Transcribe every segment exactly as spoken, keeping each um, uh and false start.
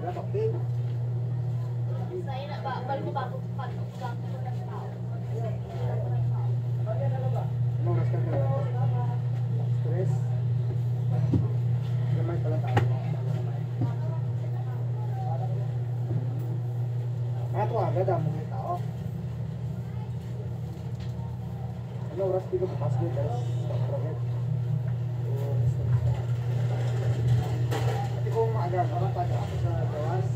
okay. Saya nak bago bago pa lang ko ng tao. Ano oras ka na? Stress? Lamay pala tao. Ato agad ang mga tao. Ano oras di ko bukas din guys? Pati kung maaga, parang pada ako sa gawas.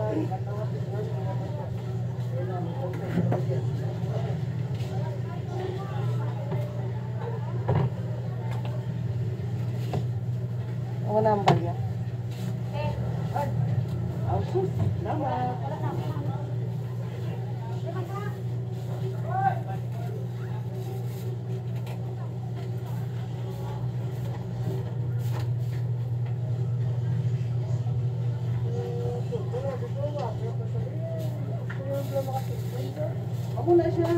Ang nambal niya. Eh, Oh, sus. Salamat. wala na. Ako na siya.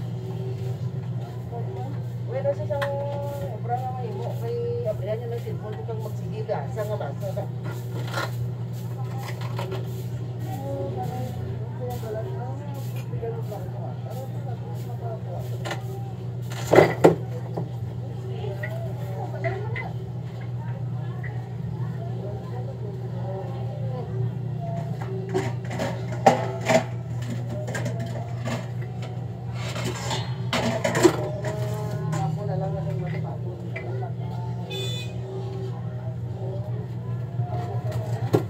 Wala siya siyang obra nga mahimo. Kay abrihan niya ng cellphone kung magsigida. Sa nga ba? Sa nga. Ako na lang ang matapos.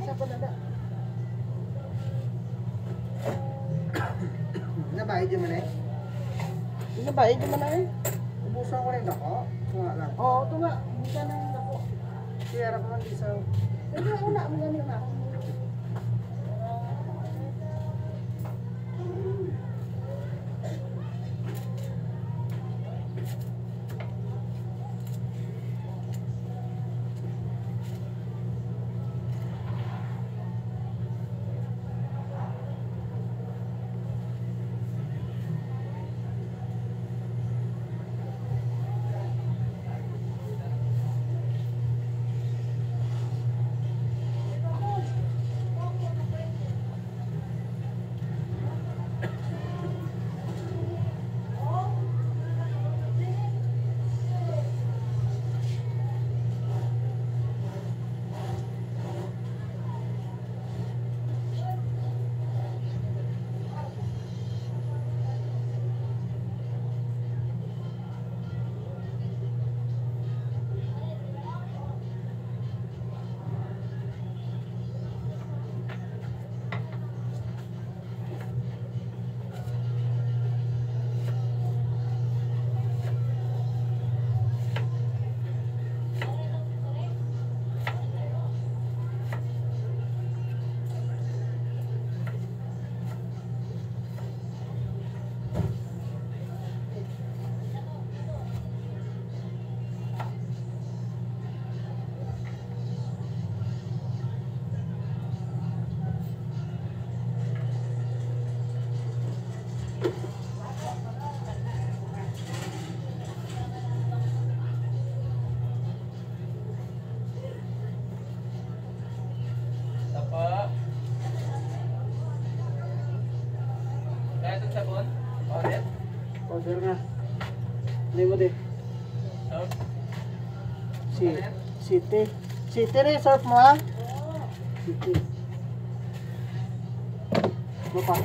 sa panada. Nabayad yung manay. Ina ba ito man ay? Ubusan ko rin ako. Nga lang. Oo, ito nga. Bisa na yung dako. Kaya ko man di sa... Ito ako na, mga nila na. Apa? Kaya itong sabon? Order? Order nga. Hindi mo di. Soap? Si... City. City rin, surf mo ha? City. Ano pa?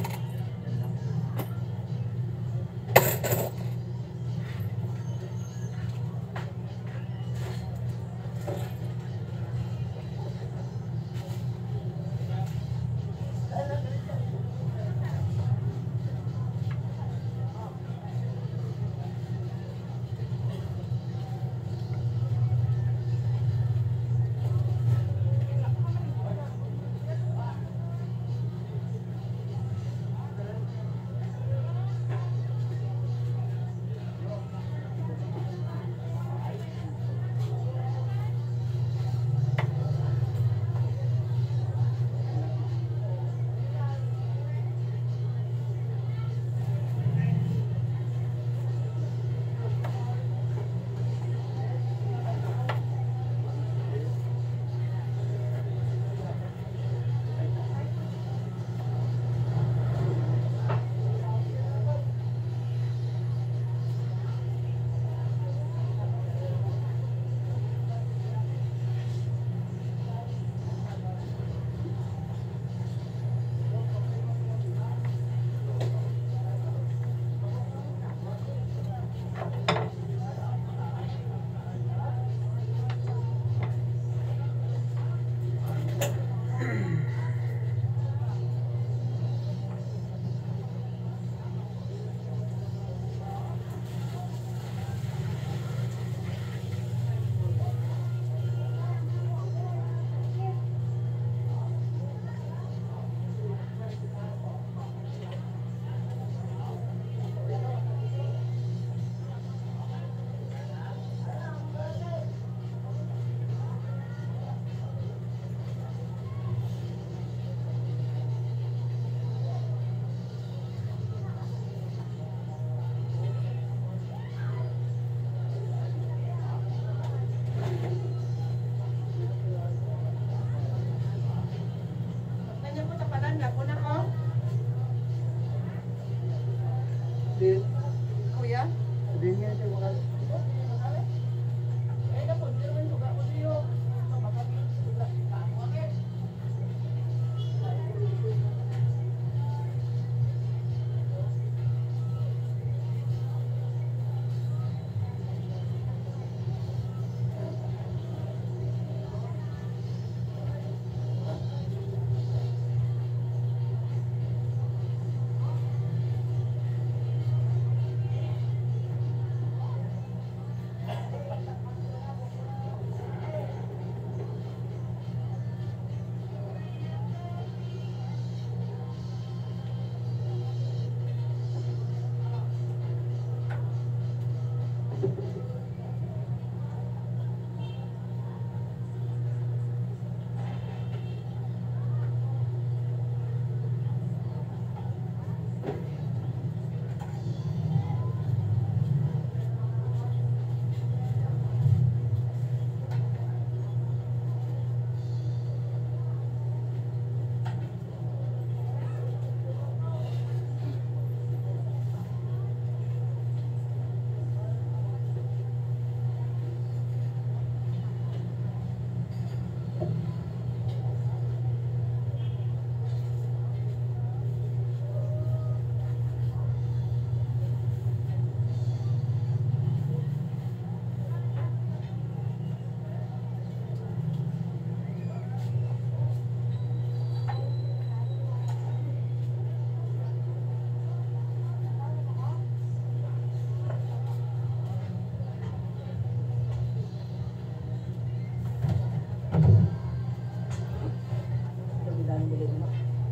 Dami bili mo.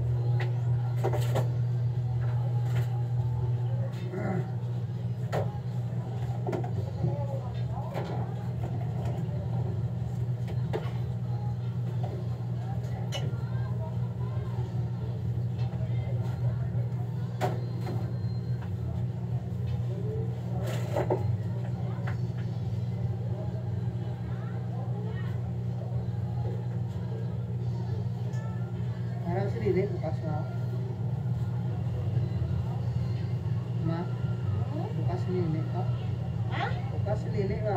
Parang si Lili, bukas na. Ma, bukas si Lili ka. Ha? Bukas si Lili ka.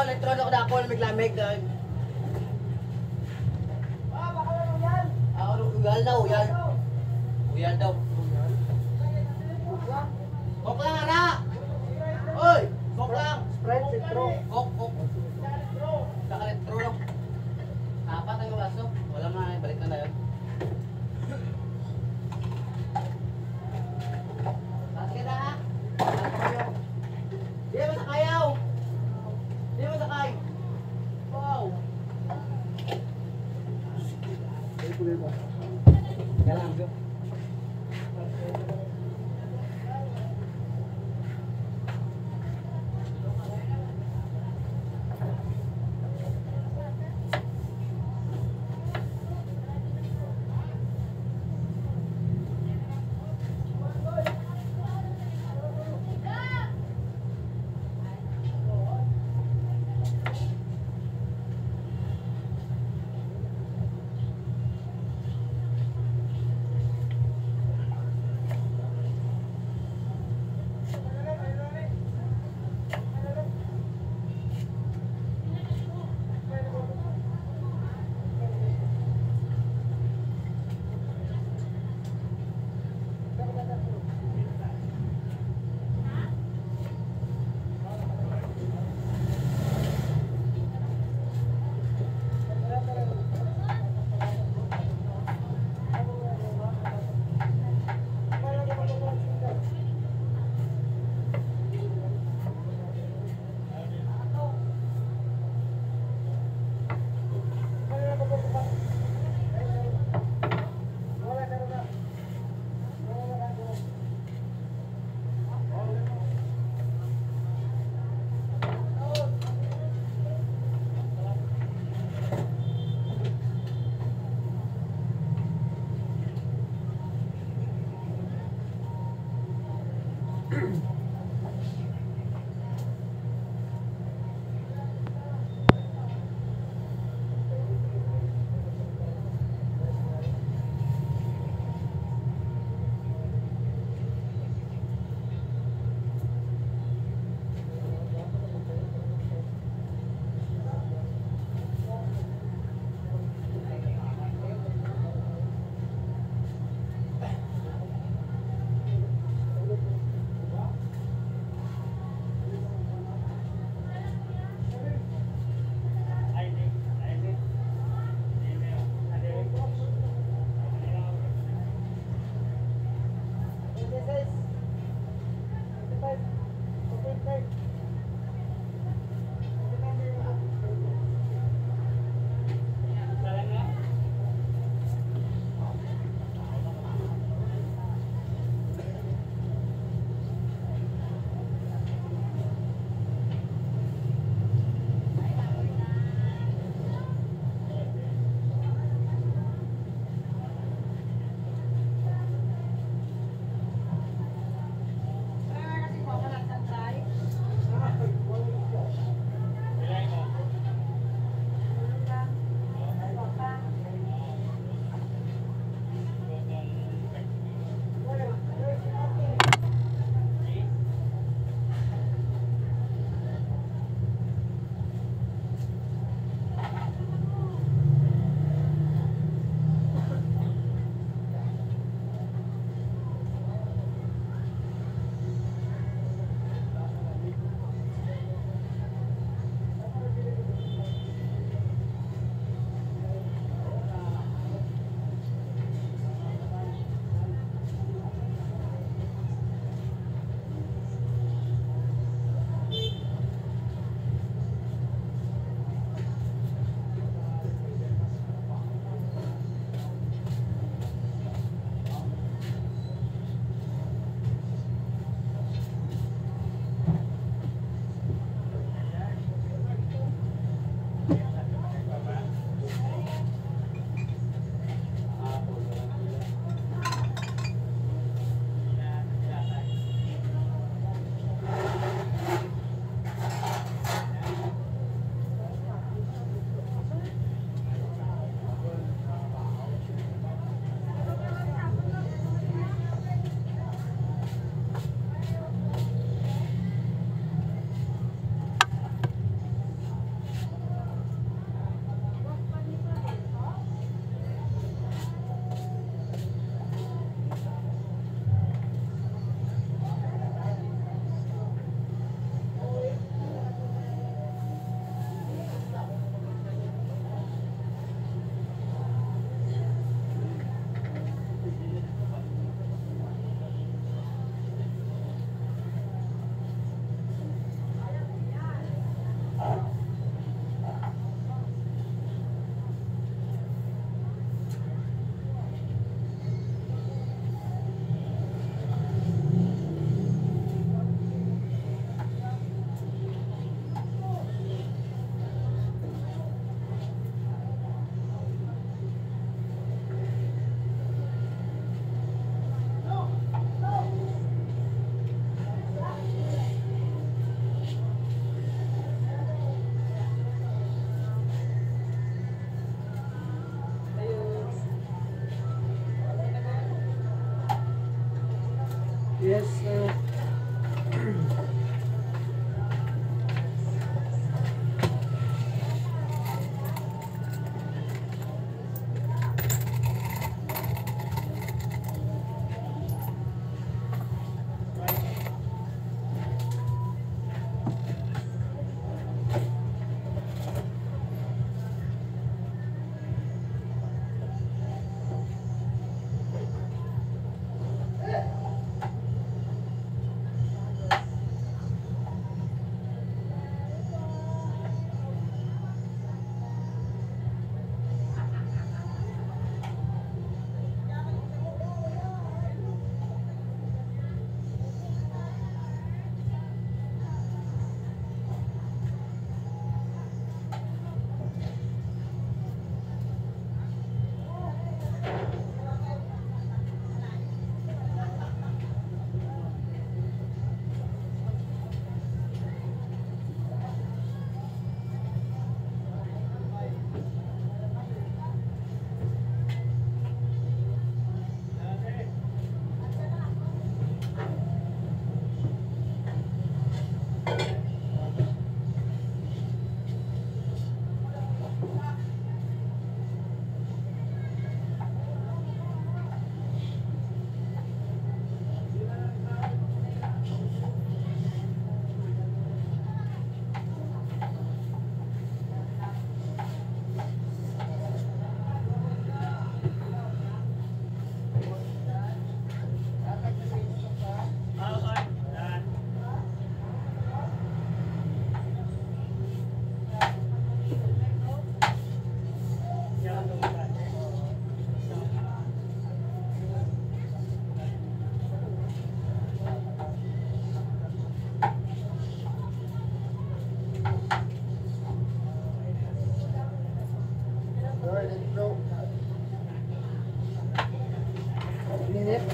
elektron ako na ako lamig-lamig dahil. Ah, ano, uyal daw, uyal. Uyal daw. Kok lang, ara! Oy! Kok lang! Sprite, Citro. Kok, kok. Saka elektro lang. Apat ang baso. Wala na, balik na na yun. Sige na ha. Di mo sakayaw. Di mo sakay. Wow. Ay, kulay mo. Galang. Yes, uh, minute.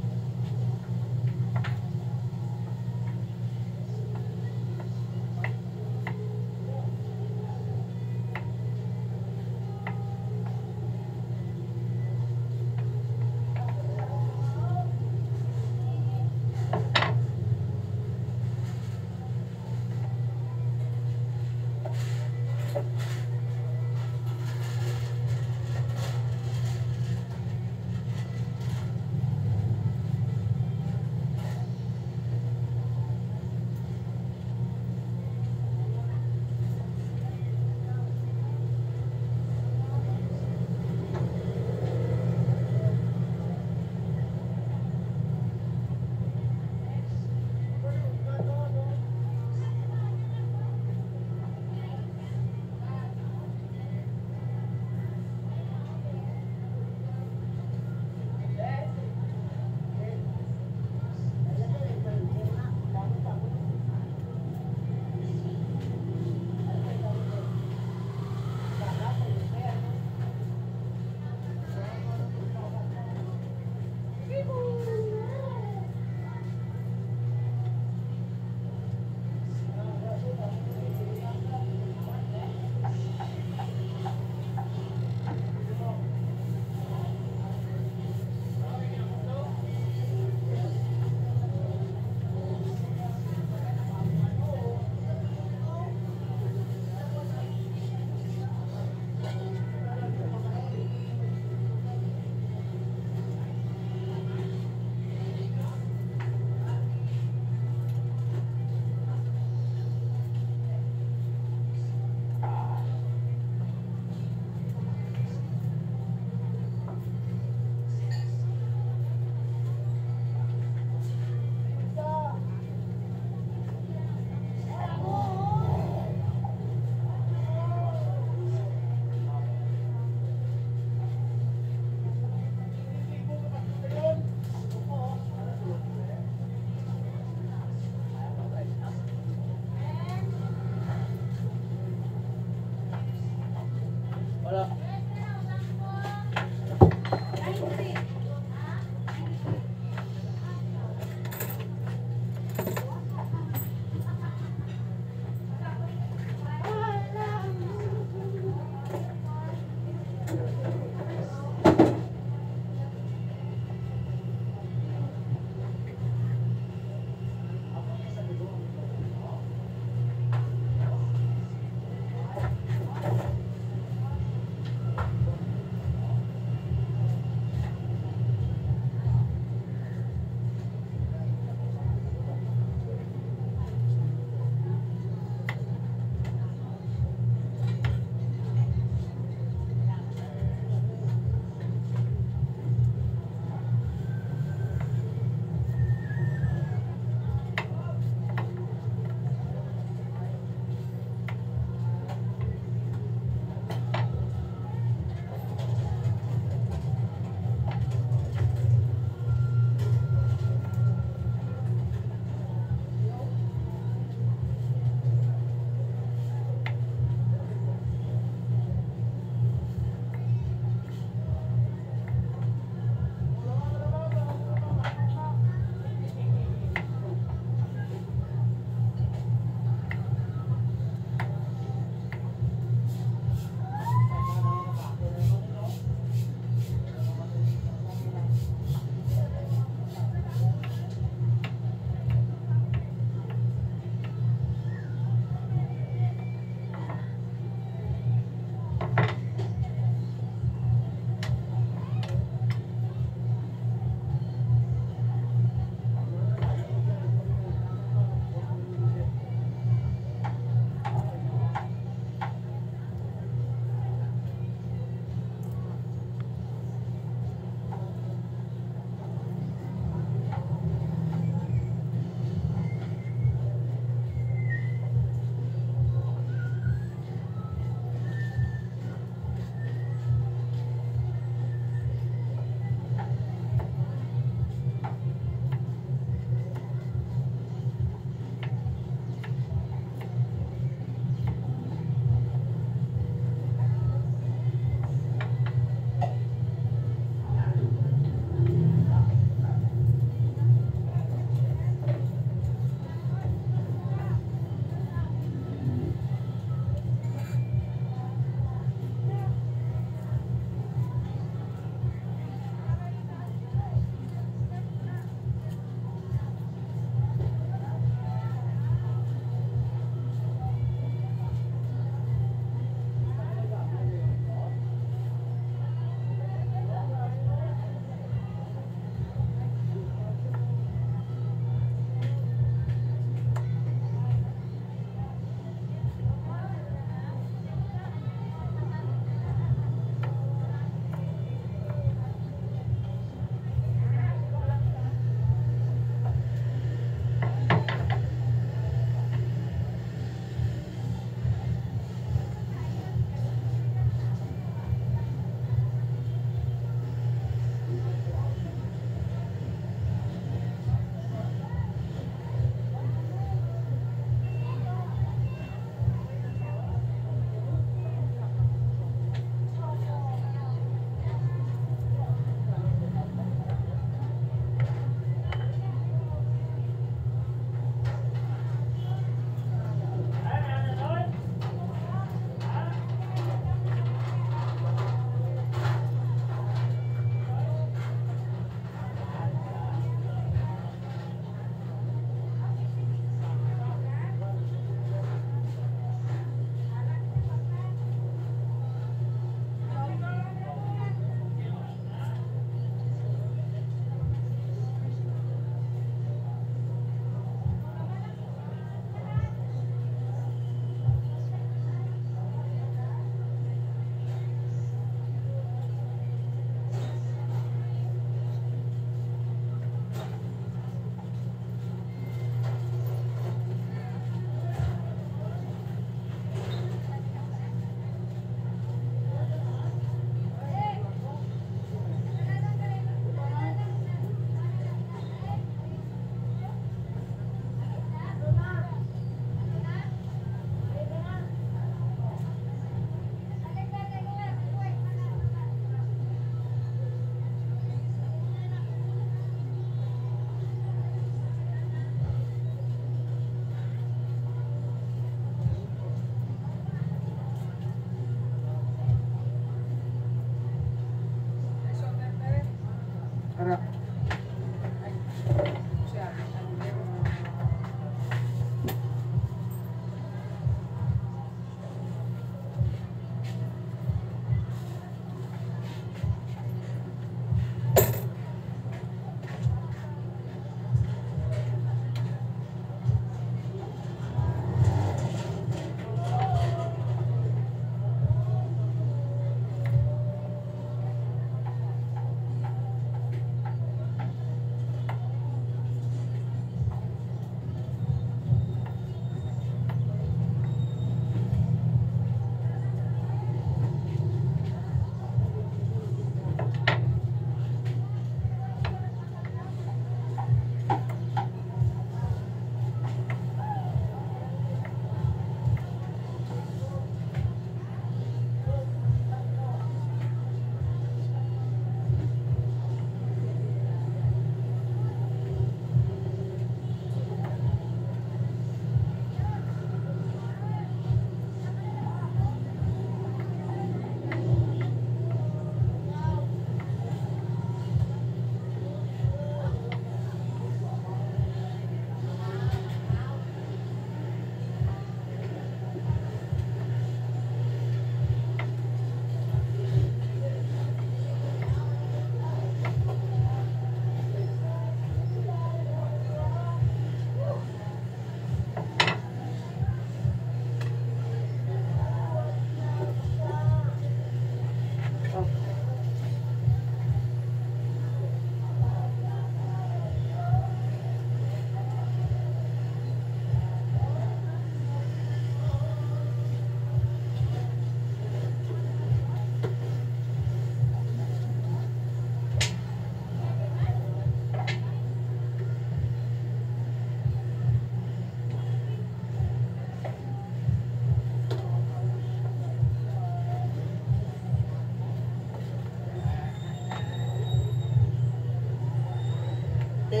Ate.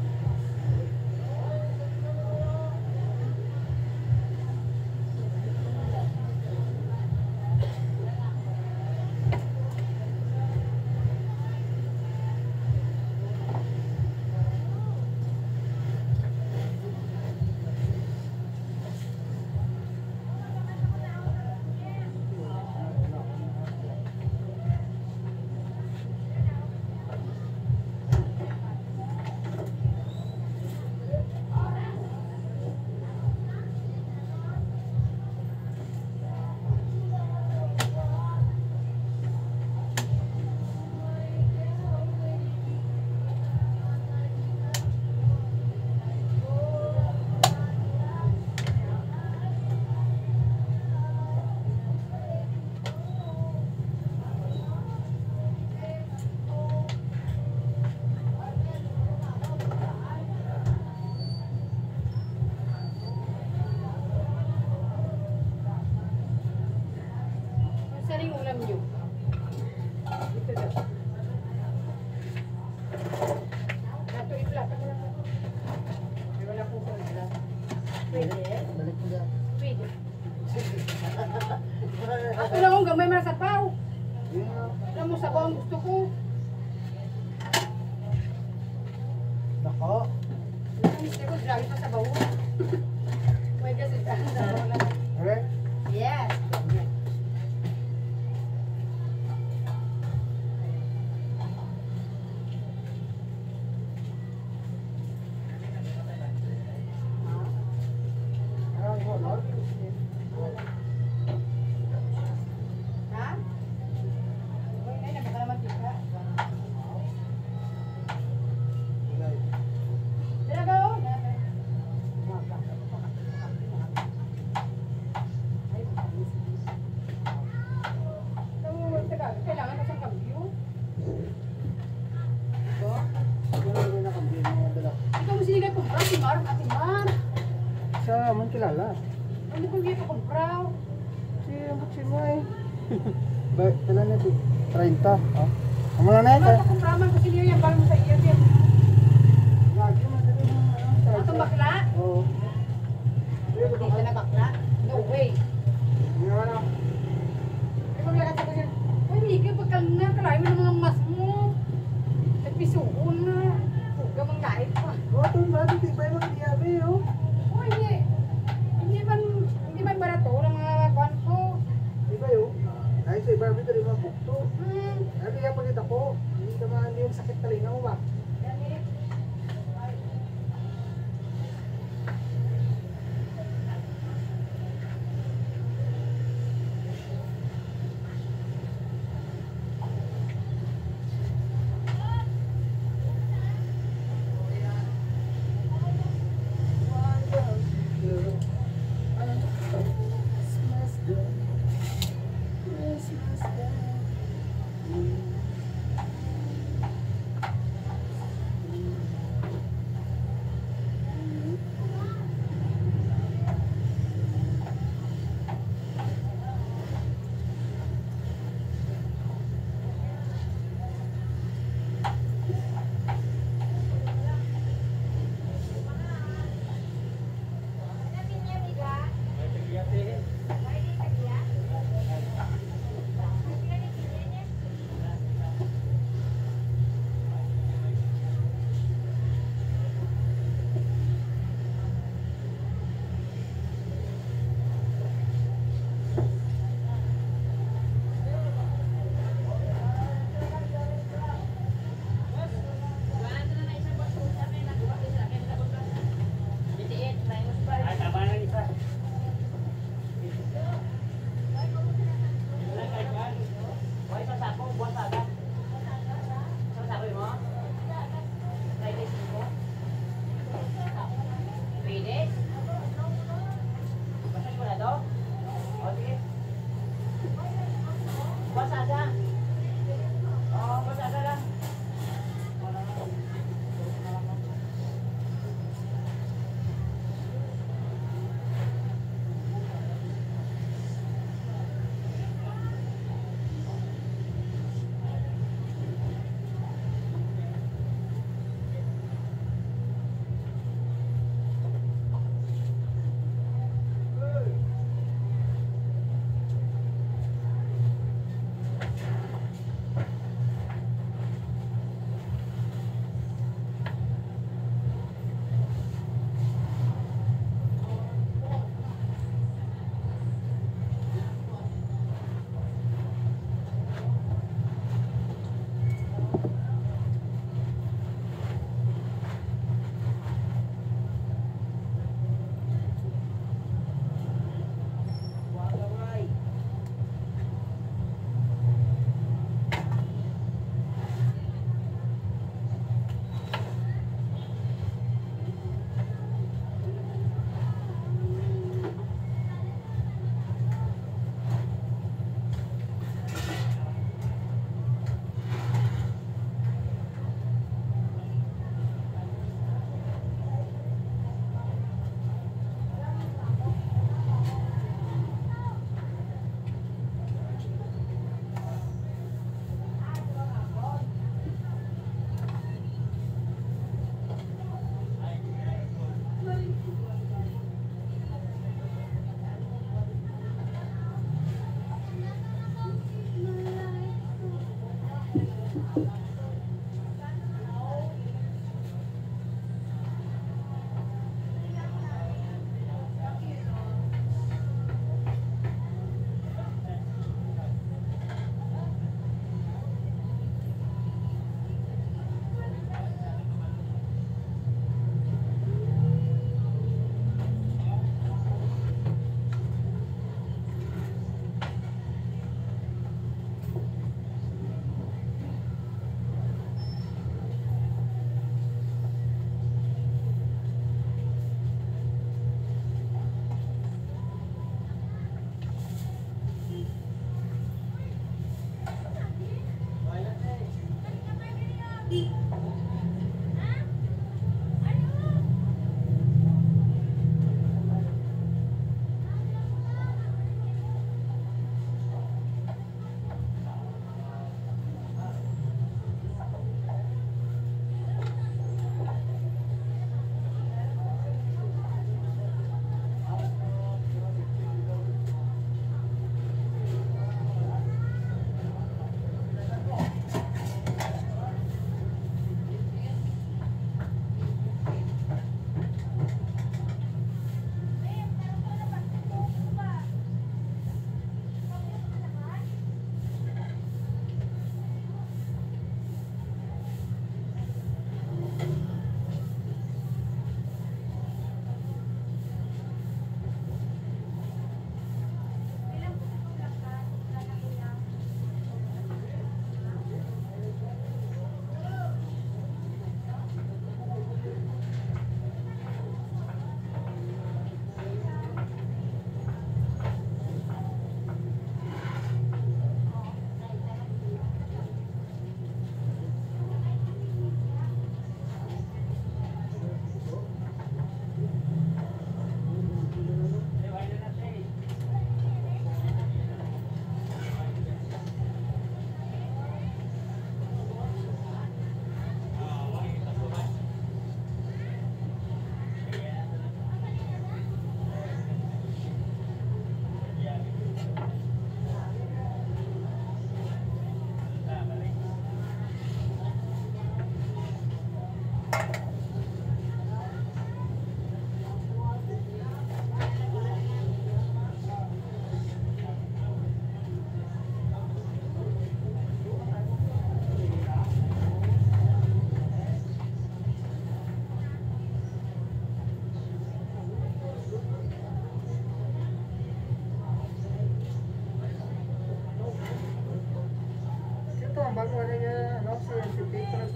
Saan yung ulam nyo? Ito daw. Dato i-flat. Ako lang. May wala po ko i-flat. Pwede. Balik ko na. Pwede. Ako lang kung gamay man sa sapaw. Alam mo sabaw ang gusto ko. Nako. Ang gusto ko, grabe pa sabaw. May kasi sabaw lang. Okay? Yes. Ang honor. Ha? Uy, ay, napakalaman kita. Tira ka, oh. Ay, teka, kailangan ko siyang kambyo. Ito? Wala rin na kami mga dala. Ikaw mo sinigay kumpra, si Mar, ati Mar. Sa man kilala. Ano kung hindi ko kumpra? Si Ambot si May. Ba, kailan na ito? thirty. Ha? Amo na na Ano ito. ko kumpra man ko siniyo yan, parang mo sa iyo yan. Lagi man ito yung ano. Atong bakla? Oo. Hindi ka na bakla? No way. Yung ano. Ay, maglakad ka yan. Uy, Mika, pagka na, kalahin mo ng mga mas mo. Nagpisuon na. Huwag mang gait pa. Oo, ito yung bati. Tibay mo kadiyabi, oh. Uy, hindi. Hindi man, hindi man barato ng mga kwan ko. Tibay, oh. Ay, sa iba, ito rin mga bukto. Hmm. Ano kaya pagkita ko? Hindi ka man yung sakit talinga mo ba? Yan, eh. Ay.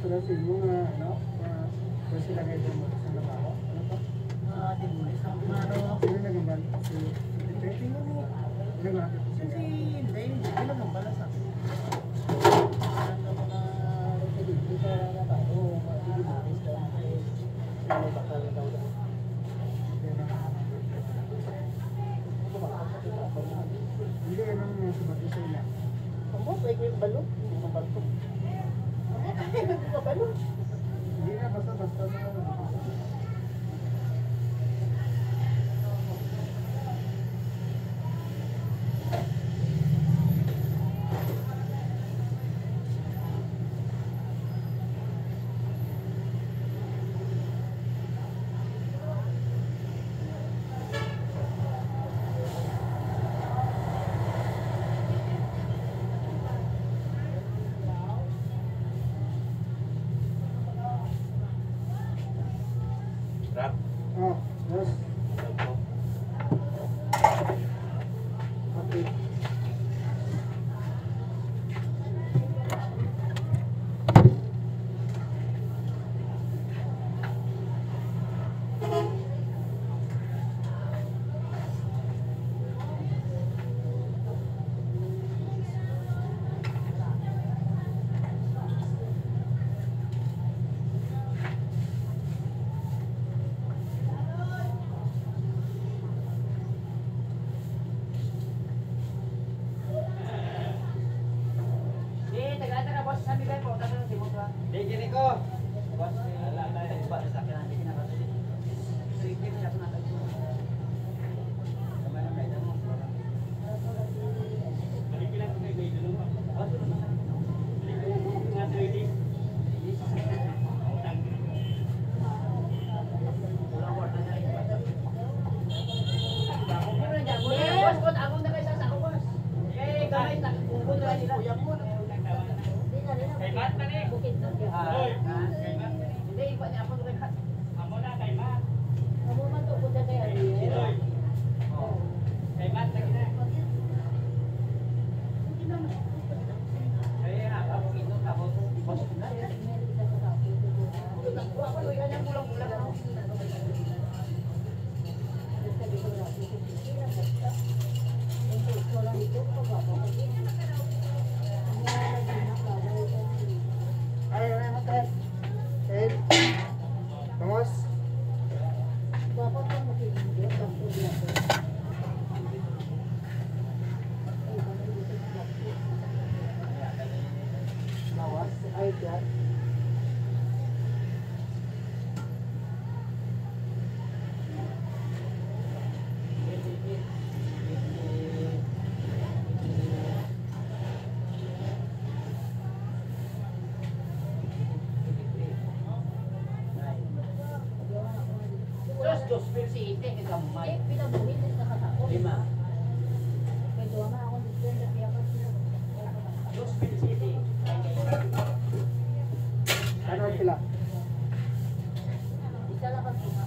Terus ibu nga, ano, uh, terus sila kayo mo sa trabaho? Ano pa? Ah, tinulis ang maro. Sino nagaban? Si Tite? Tingnan mo. Ano nga? Kasi hindi, hindi na lang pala sa. Ano mga residente sa trabaho, tinulis daw ay ano bakal daw daw. Hindi ka nang sabat isa niya. Ang boss ay yung balot, hindi mo balot. Ay, balot. Hindi na, basta-basta na. Rap. Oh, terus. Okay. Eh, taga-taga boss, sabi kayo po, taga si boss ba? Di gini ko. Boss, wala na yung iba sa akin natin kinakasali. Sige, may ako natin. Kamay lang kayo mo. Bukid na siya. Hindi, iba niya ako doon. Amo na kay Mat. Amo man to punta kay Ariel. Oh. Kay Mat lagi na. Ay, ako ito tapos boss na. Ay, ay, matay. Eh, vamos. Lawas, ay yan. Terus dos mil si Ite ke gamay. Eh, pinabuhin din sa katako. Lima. May duwa na ako dito sa kaya pa siya. Dos mil si Ite. Ano sila? Isa lang kasi nga.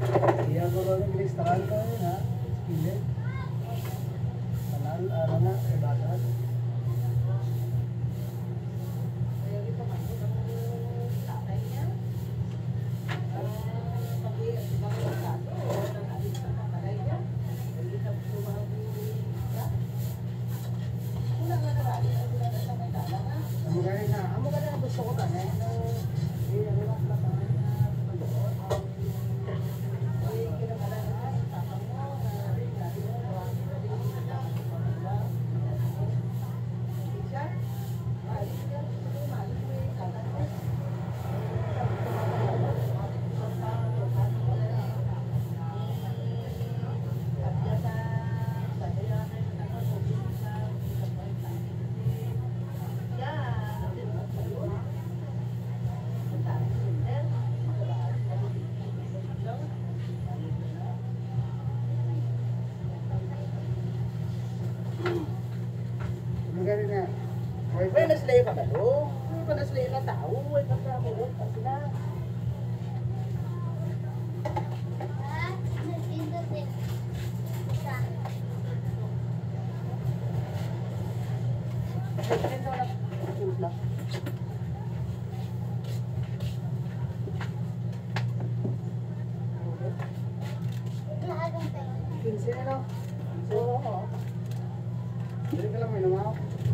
Iya ko rin ang listahan ko yun ha. Skillet. Kanal, ano na, ibasan. Kaya ito man, ang tatay niya. Ang pag-iyak, di ba kayo kaso, o nag-alit sa tatay niya. Hindi ka sumabura. Una nga nag-alit, ang wala na sa may dala nga. Amo gani na. Amo ka na gusto ko tanay na eh, ano lang na tanay na pagdoon. Eh, kinakala na tapang mo na rin natin mo marami na din yung tapang mo nila. Hindi siya. Maalis niya. Maalis mo yung kala ko. Amo gani na. Why May naslay ka ba do? May pa naslay ka tao. May pa sa ako. Pa sila. Ah, nagpindot din. Isa. Ay, ito lang. Usla. Lahat ng pera. quince na no? Oo. Dili ka lang may namaw.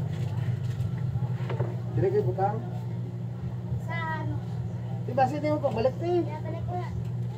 Dili kay butang. Sa ano? Di ba sige mo pagbalik ti? Kaya balik ko na.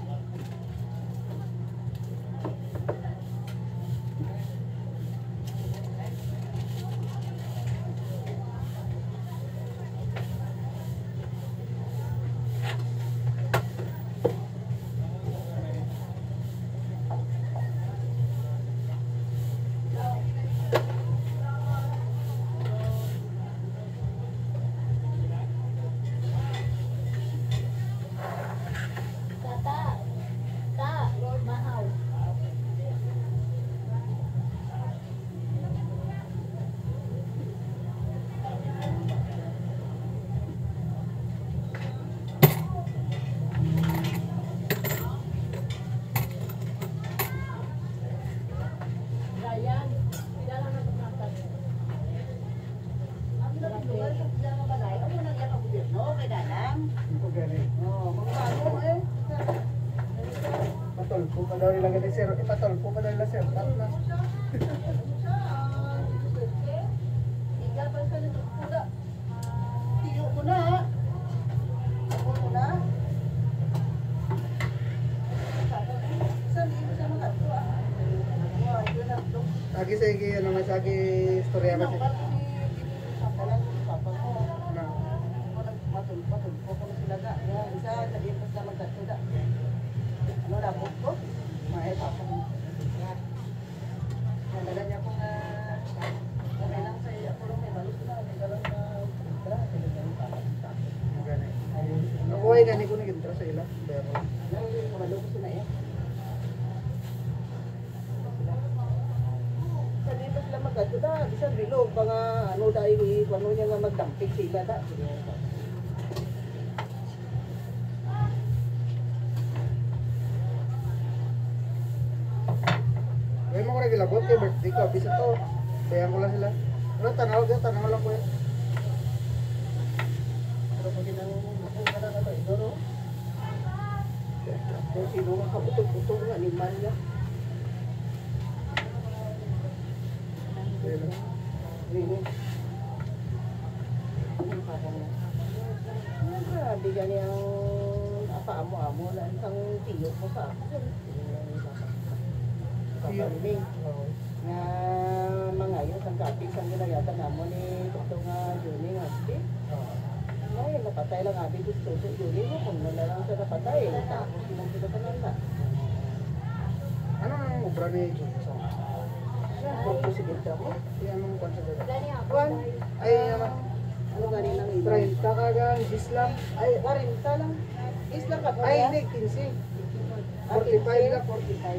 Tata. Ta. Mahaw. Ryan, pila lang na pagkaktan. Ang dapat lugar sa pila nga balay, ang unang iya ka gobyerno, kay Danang. Amo gani. Oo, magbago eh. Patulpo pa daw nila gani sir. Ipatulpo pa daw nila sir. Tat na. Tiyo ko na. Ako ko na. Saan di mo siya magkato ah? Wow, yun ang dok. Agi sa igi ano mas agi istorya ba Ano si? ka ni Sandalan ni Papa ko. Na. Matulpo ko sila ga. Yan, isa sa di pa sa magkato da. Ano na ko? Mae Papa ko. Yan. Sandalan niya ko na kami lang sa iya ko lang may balos na. May galang na tra. Sila sa Papa. Amo gani. Nakuha gani ko ni gintra sa ila. Pero Yan, kamalo ko sila eh. Sa dito sila magkato da. Bisan bilog pa nga ano dahil ano niya nga magdampig sila da. Kaya mo ko na gilabot kay birthday ko. Bisa to. Bayan ko lang sila. Pero tanaw dyan, tanaw lang ko yan. Pero pag ginang ako ka na ba ito, no? Kung sino nga kaputol-putol nga ni Maria. Kaya lang. Rini. Ano pa ko na? Ano grabe gani ang apa amo-amo na isang tiyo ko sa akin. Kapaliling. Oo. Nga mga yun, ang kapig sang ginagata namo ni Tito nga Juni nga si. Oo. Ay, napatay lang abi gusto sa Juni mo kung na lang sa napatay. Tapos sinong sila ka nang Ano ang obra ni Johnson? Yan, kung presidente mo. Ay, anong consider? Gani ako. Kwan, Ay, naman. ano gani lang ilan? treinta kagang Islam. Ay, warinta lang. Isla ka ba? Ay, hindi, quince. forty-five na, forty-five.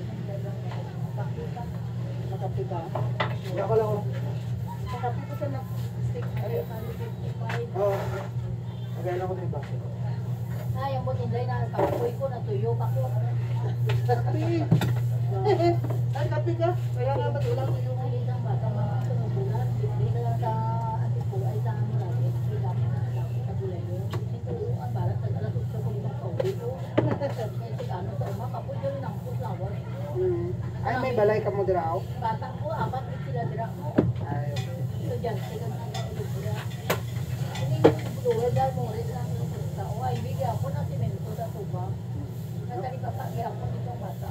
Makapita. Wala ko lang ako. Makapita sa na stick. Ay, Oo. Magayon ako din ba? Ah, yung butinday na kapoy ko, natuyo pa ko. Kapi. Ay, kapi ka. Kaya nga ba't wala ko yung... Ay, isang bata, mga sunugulan. Hindi ka lang sa antipo, ay sa ano lang. Hindi lang sa gulay yun. Ito, ang balat, nag-alas sa kong ibang kauli ko. Kasi ano, sa uma, kapoy yun ang flower. Hmm. Ay, may balay ka mo diraw? Bata ko, apat din sila dira ko. Ay, So dyan, sila na naulog ko na. Hindi yung siguro, dahil mo rin lang yung sa o ay bigyan ako ng simento sa tuba. Natali ka pa, ako nitong bata.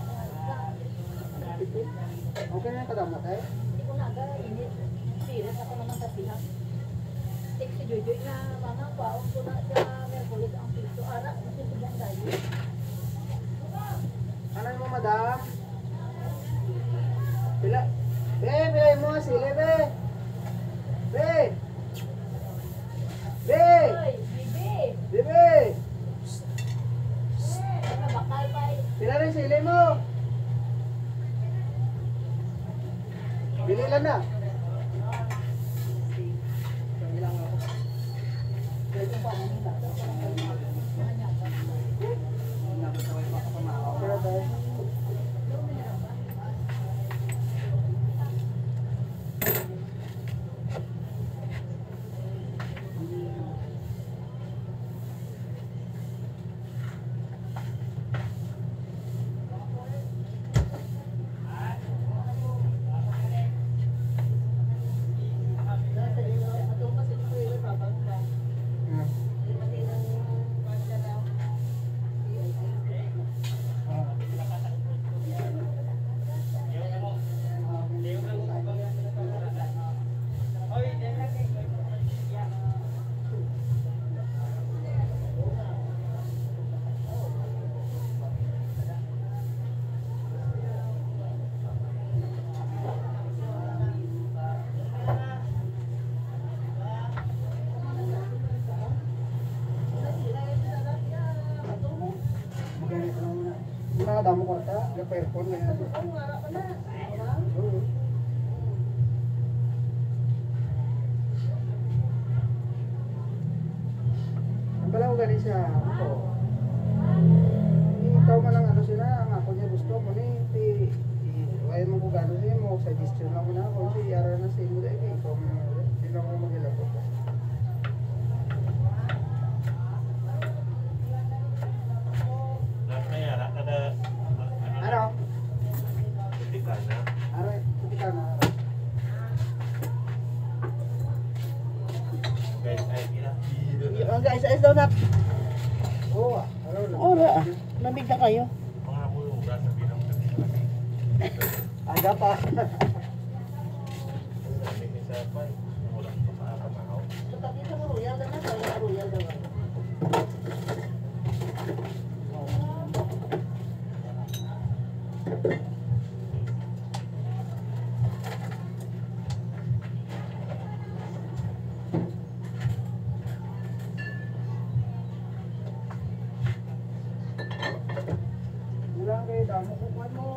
okay na yung kadamot eh? Hindi ko na agad, init. Serious ako naman sa pihak. Take si Jojoy na, mama, paon ko na sa Merkulit ang piso. Ara, masisugan tayo. Ano mo, madam? Pila? Be, bilay mo, sili, be! Be! Be! Hoy, bibi! Bibi! Ano, bakal pa eh. Pila rin sili mo? Bili lang na. Bilang ako. Pwede pa namin bata. Pero tayo. Mga damo ko ata, yung perpon na yan. Oo. Ang pala ko galing siya, ako. Ikaw man lang ano sila, ang ako niya gusto mo ni, ti, ayaw mo ko gano'n siya mo, suggestion lang mo na ako, siya yara na sa imo dahil, ikaw mo, hindi lang ako mag-ilap ko. Ano? Ano? Puti ka na. Ang guys, ayos daw na. Oo, ano lang. Ora, nabig na kayo. Aga pa. Tapi sa Royal na na, sa Royal daw. Kulang kayo, damo ko pa mo.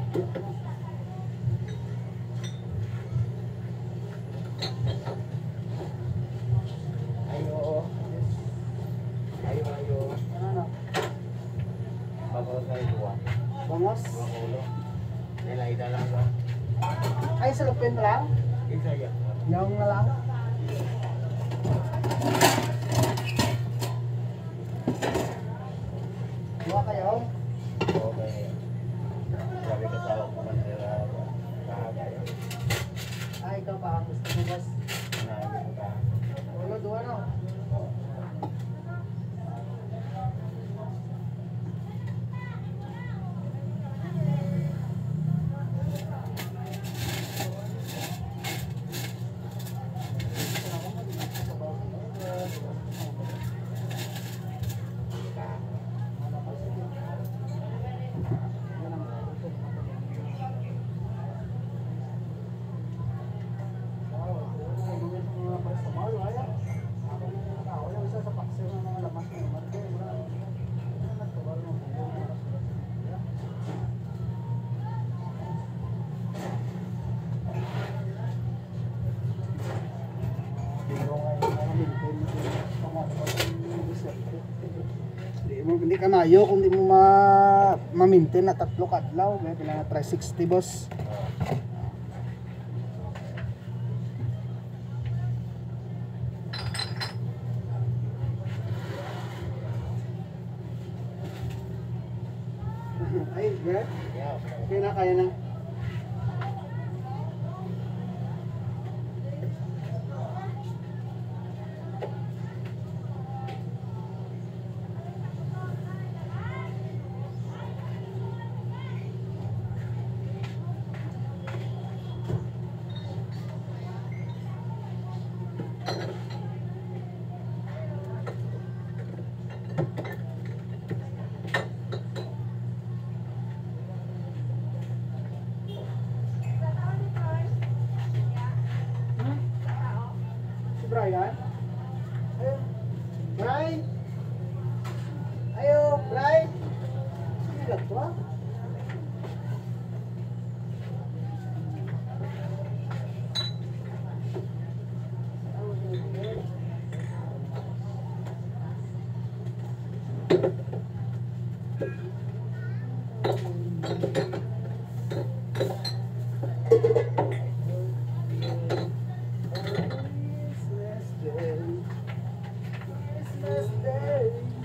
Ayo. Ayo, ayo. Ano na? Bago tayo buwan. Bangos? Mga ulo. Nilaida lang ba? Ay, sa lupin lang? Isa yan. Yung na lang? Buha kayo? Okay. Sabi ko tawag ko man nila. Kahaga yan. Ay, ikaw pa. Gusto mo, boss? Sinabi ko ka. Ulo, duha no? Hindi ka mayo kung di mo ma ma-maintain na tatlo kadlaw, may pila na three sixty boss. Ay, Brad, Yeah. kaya na kaya na. Si Brian? Ayo. Brian? Ayo, Brian? Sino lang to ah? Christmas Day, Christmas Day.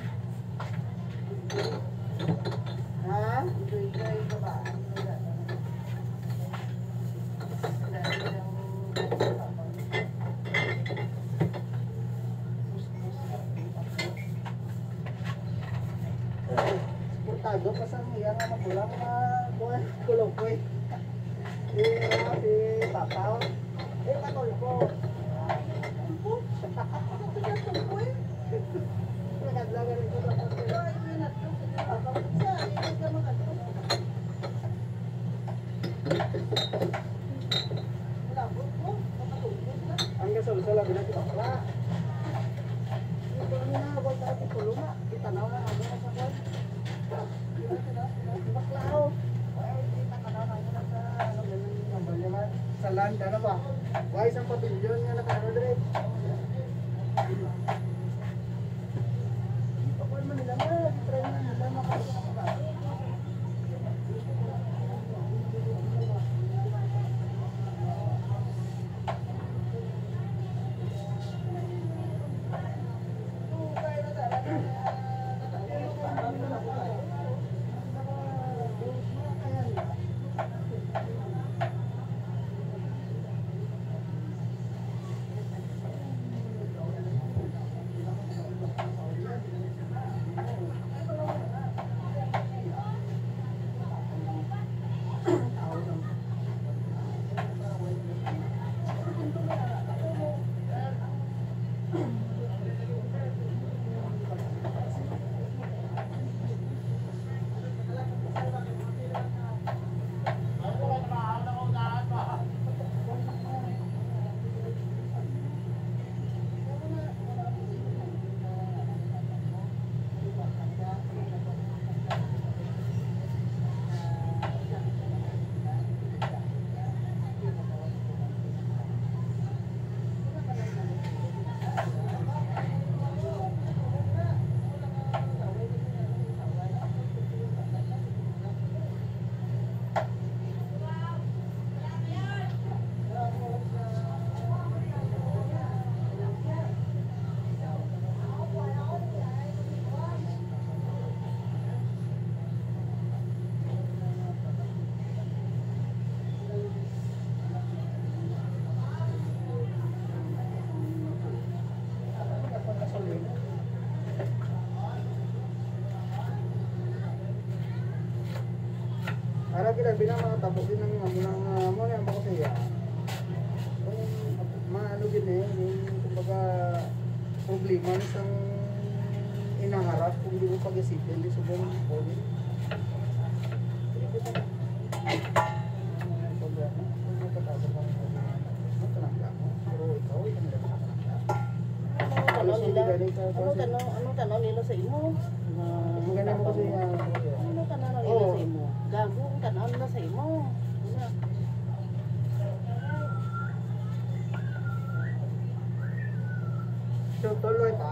Ha? Ito ito ba? Portado pa sa mga nga magulang na buwan kulong ko eh. Eh, si Papa. Eh, katol ko. Nagaglagan ko sa pagkakas. Ay, minat ko. Papa, sa hindi ka makatulog. Malabot ko. Makatulog na. Ang gasol-sala, binatibakla. Ito na, huwag tayo tulong na. Itanaw na ako na sa kwan. Baklao. Ay, itanaw na ako na sa ano, ganun yung kambalyaman. Sa land, ano ba? Why, isang pabilyon nga nakano direct. Pakuan man nila na, try na nila makasama. Para kita bilang mga tabo din ng mga mga mo na mo siya. Kung maano din eh, yung kumbaga problema ng isang inaharap kung di mo pag-isipin, di sobrang poli. Ano nila? Ano tanong, ano tanong nila sa imo? Na- Maganda mo kasi yan. Ano tanong nila Oo. sa imo? Gago ang tanong nila sa imo. Ano? So, tuloy ta.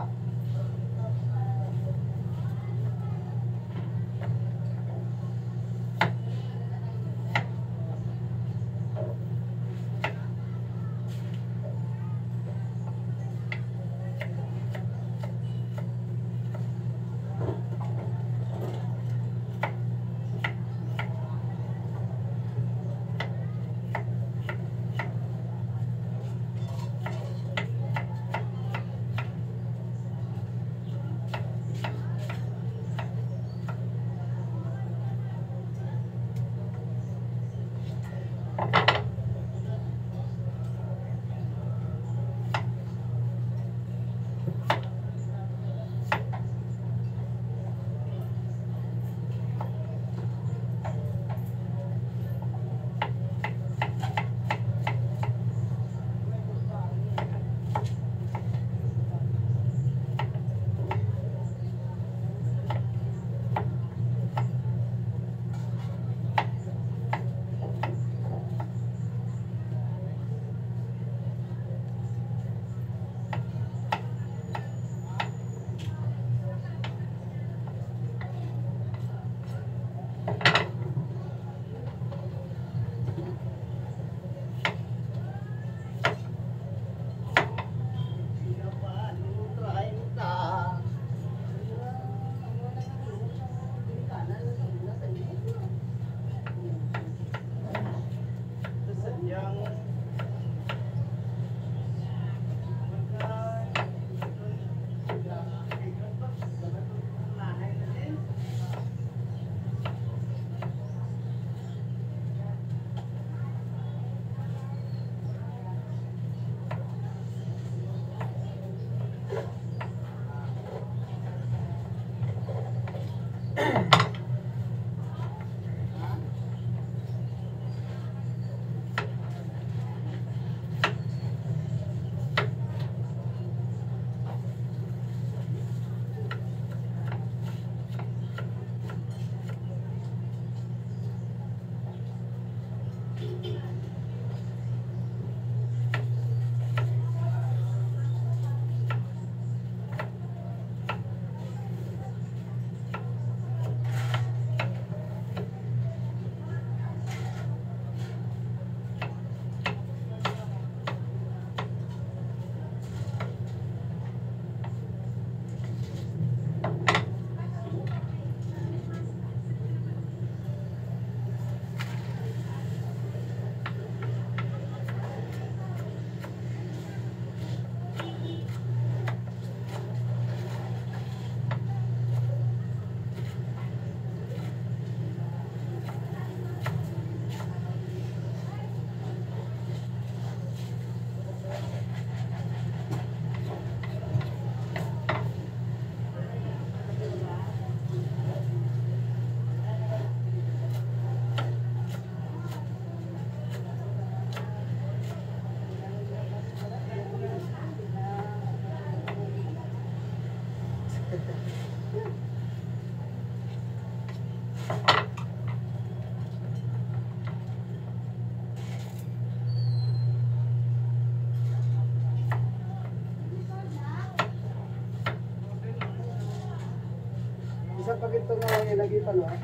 Isa pa gito nga ilagay pa no.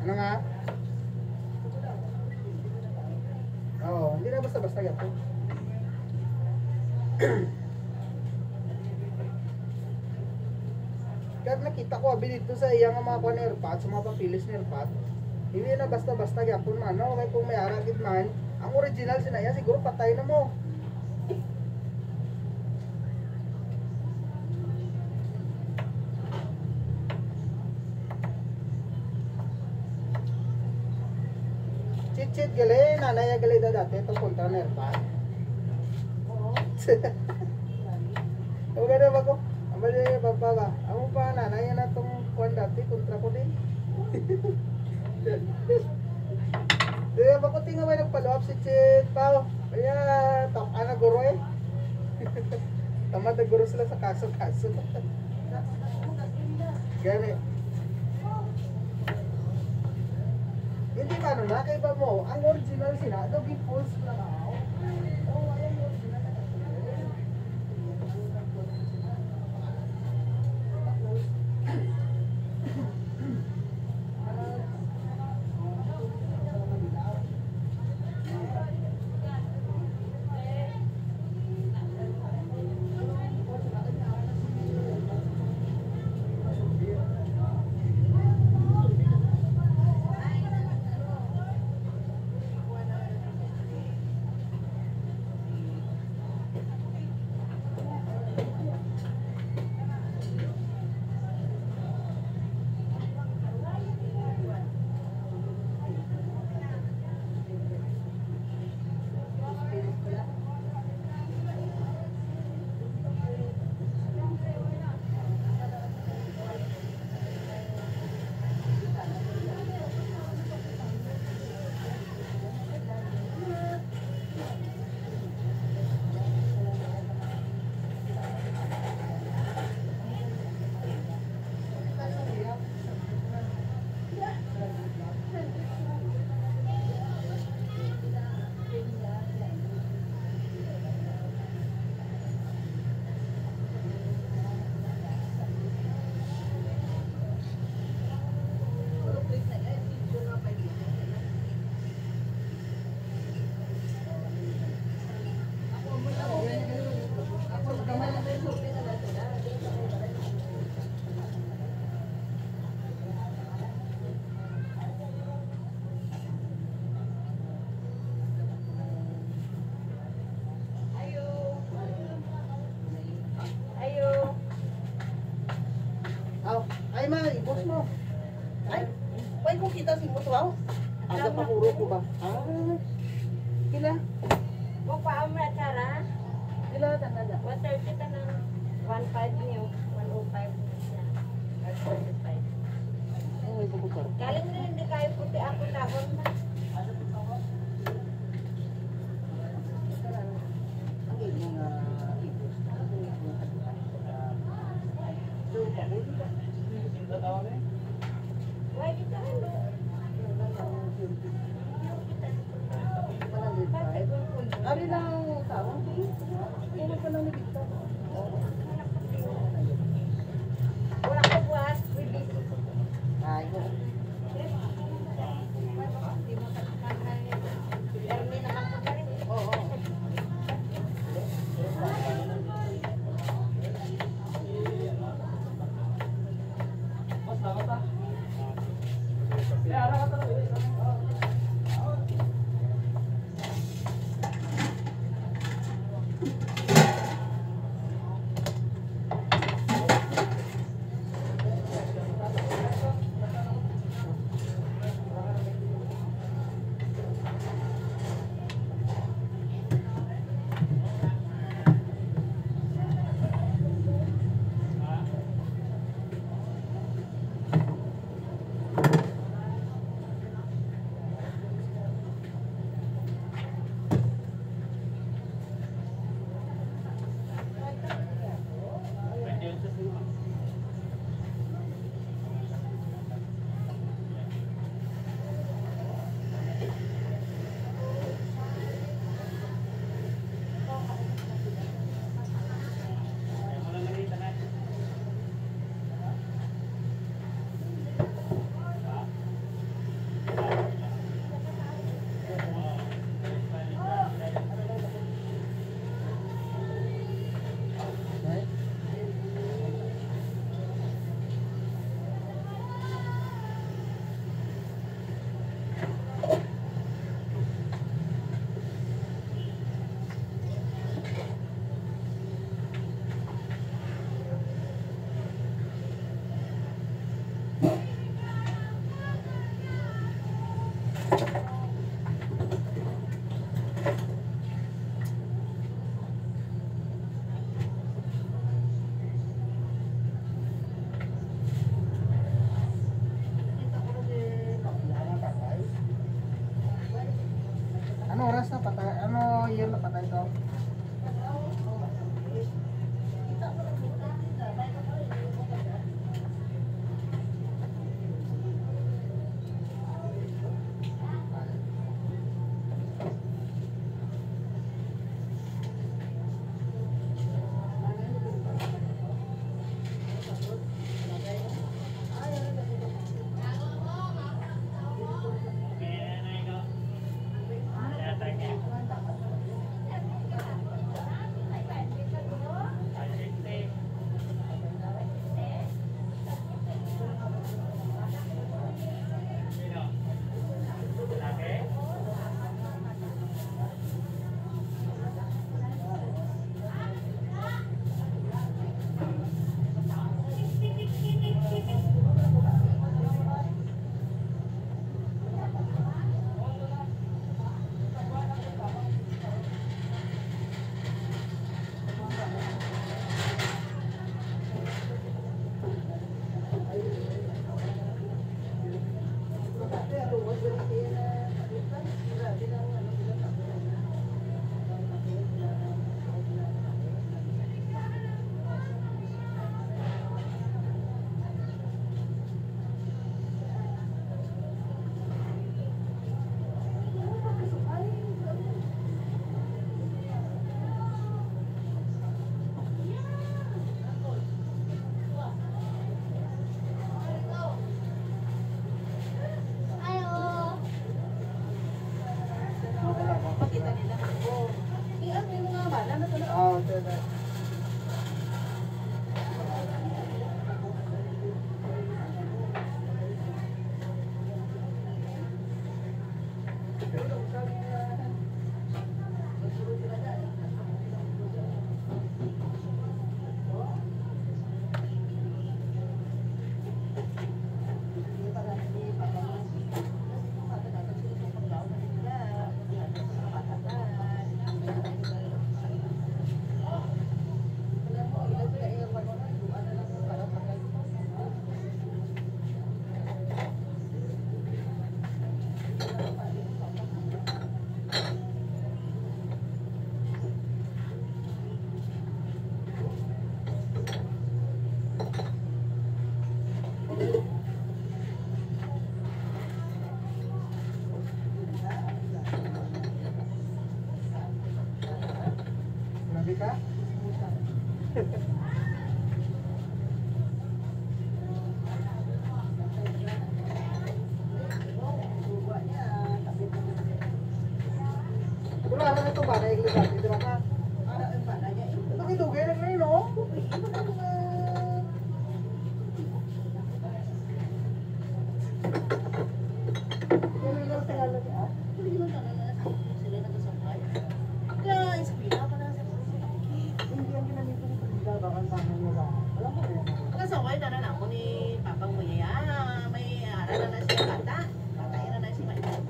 Ano nga? Oo, hindi na basta-basta gato. Kahit nakita ko abi dito sa iyang mga kuha airpod, sa mga papilis na airpod, hindi na basta-basta gapon man, no? Kaya kung may aragid man, ang original sinaya siguro patay na mo. Chit-chit gali, nanay gali da dati itong kontra na airpod. Oo. Ang ganda ba ko? Ang bali niya papa ba? Ako pa nanay na itong kuhan dati, kontra ko din. Kaya ba ko tingnan may nagpalo-up si Chit Pao? Kaya tak ana guro eh. Tama na guro sila sa kaso-kaso. Gani. Hindi ba ano na, kaya ba mo, ang original sila, Adobe Pulse lang ako. Oo, alam mo, original na kasi. Aw, ay ma, ibos mo. Ay, pwede ko kita si Mutuaw. Aga pa puro ko ba? Ah, kila. Kung paano na cara, Kila tanda na. one thirty ka ng one five niyo, one oh five niya. Or forty-five. Ay, ko ko. Galing na hindi kayo puti ako tahon na. Ang iyong mga ibos. Ang iyong mga katukan. So, pahuli ka. Why kita ano? Ari lang tao. Ano pa lang nagita? Wala ko buhat, release. Ay, ko. Hindi mo katakan na Ermi naman ko ka rin. Oo. Kita ko na si Pagbilang patay. Ano oras na patay? Ano year na patay to? Makita nila. Oh. Eh, ano yung mga bala na talaga? Oh, teka. Grabe ka? Pero ano na ito ba? Naiglibat dito na ka? Ano yung bala niya? Eh, Ito kinugay lang na yun, oh. Pero yung tagalog niya, ah, hindi naman talaga sila nagkasakay. Kaya, eskwela pa na sa Hindi ang ginamito nito. Hindi ba kang tama niya ba? Alam mo rin. Kasaway na na ako ni Papang Muyaya. May aral na na siya bata. Patay na na si Maya.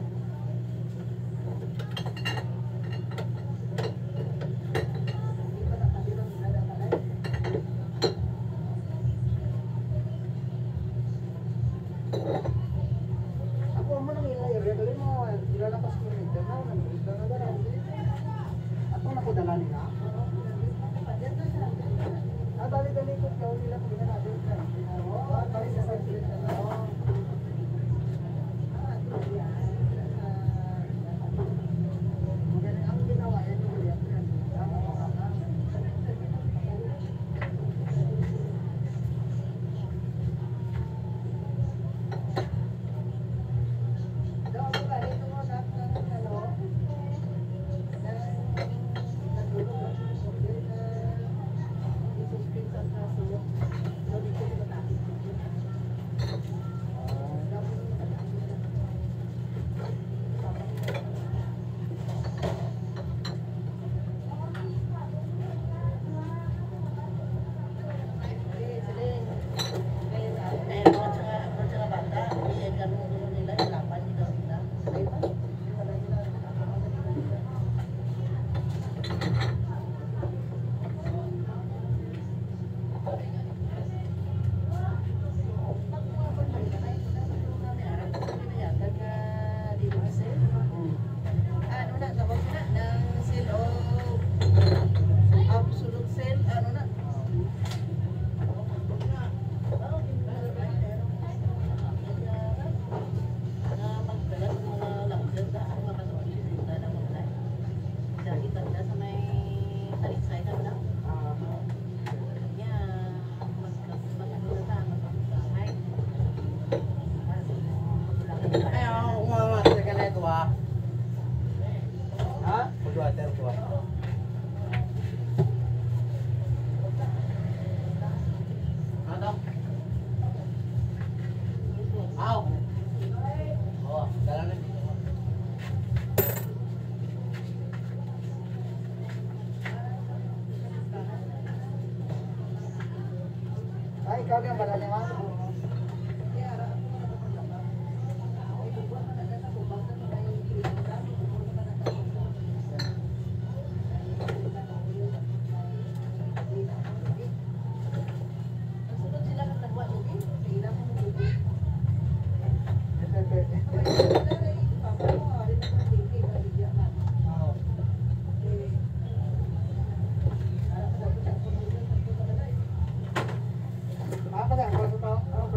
Ako mo nang ilay, regalin mo. Sila na pas kilometer na. Nandito na ba? At kung nakudala nila? Ah, dali-dali ko. Kaya nila kung natin. Ah, dali sa side na na. Magaling ang ginawa. Yan yung ulit. Thank you. Ikaw yung bala niya, ma'am? Sunod sila ng nagwa lagi. Kailan mo lagi. Apa sih? Kalau tahu,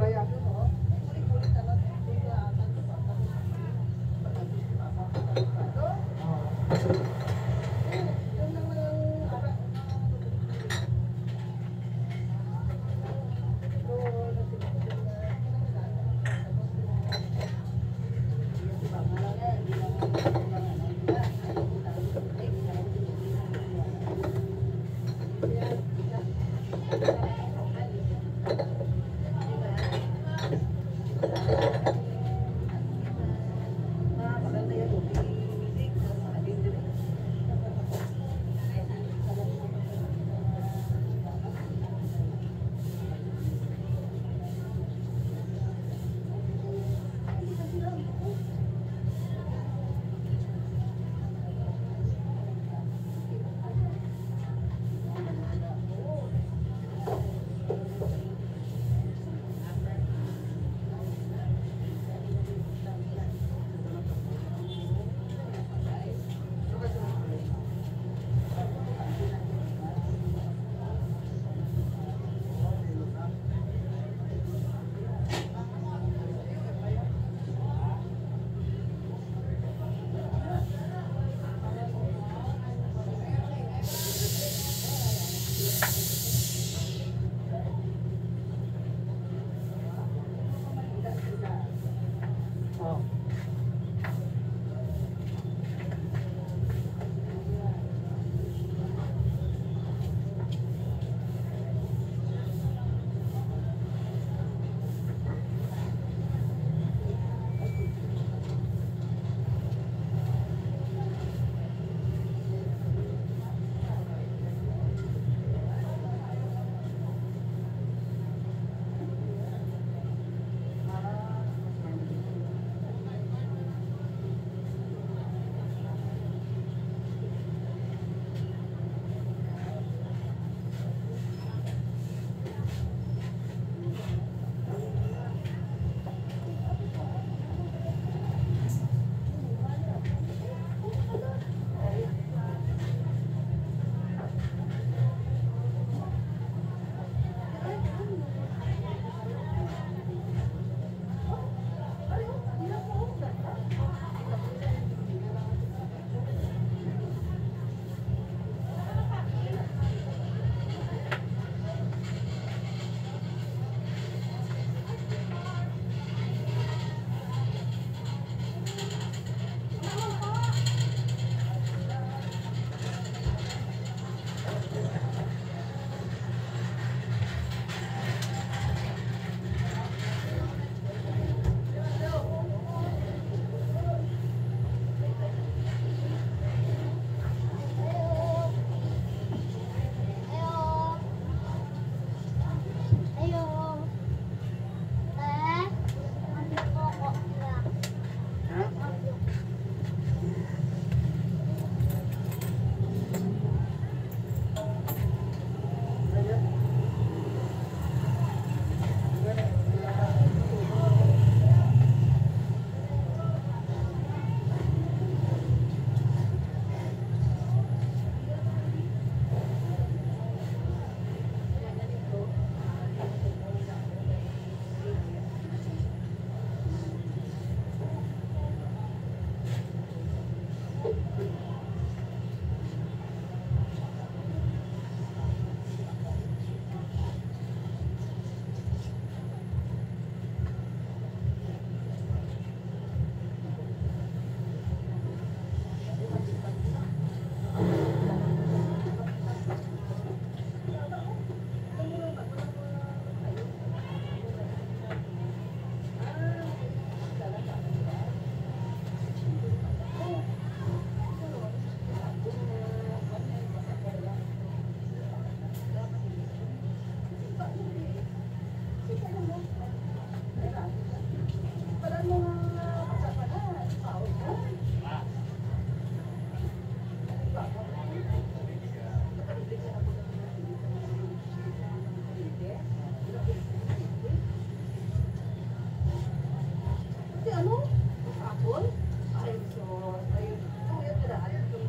Ay, ano? Apple? Ay, so, ay, so, yan ka na. Ayan, so,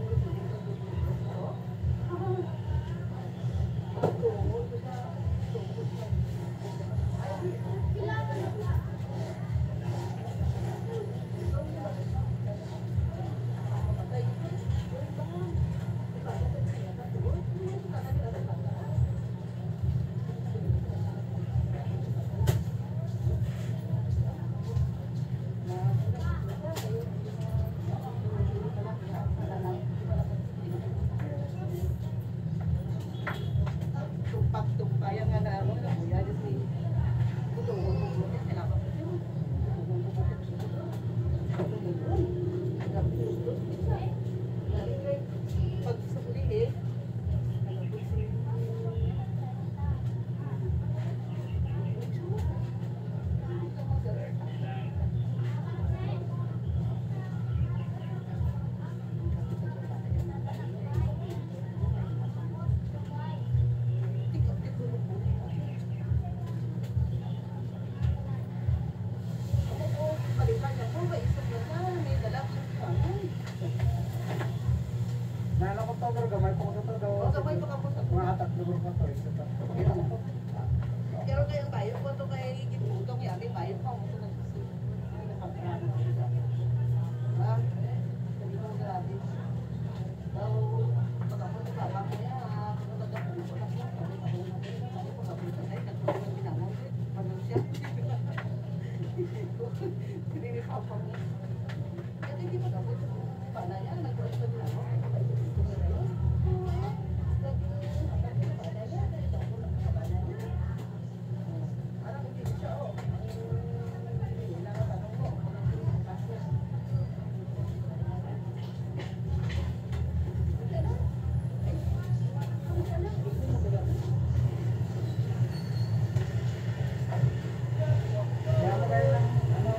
tumpak-tumpayan nga na ano, kuya, just ni, butong-butong, kailangan ko yun. Pag sa uli eh, Nala ko to, pero gamay po ko to daw. O, gamay pa ka po sa Mga atak na ko to. Isa pa. Pakita mo. pero kayong bayo ko to kay gitutong yami bayo pa mo to nagsusunod. Nakaprano siya. Ha? Sabi mo grabe. Daw, pag ako sa baba ko niya, kung nagkapulo ko na siya, sabi ko na siya, sabi ko kapunta tayo, nagpulo ng ginamon, paano siya? Hindi pa pa mo. Kasi hindi pa dapat, paano niya, nagpulo ng ginamon, Kaya mo kayo ng ano,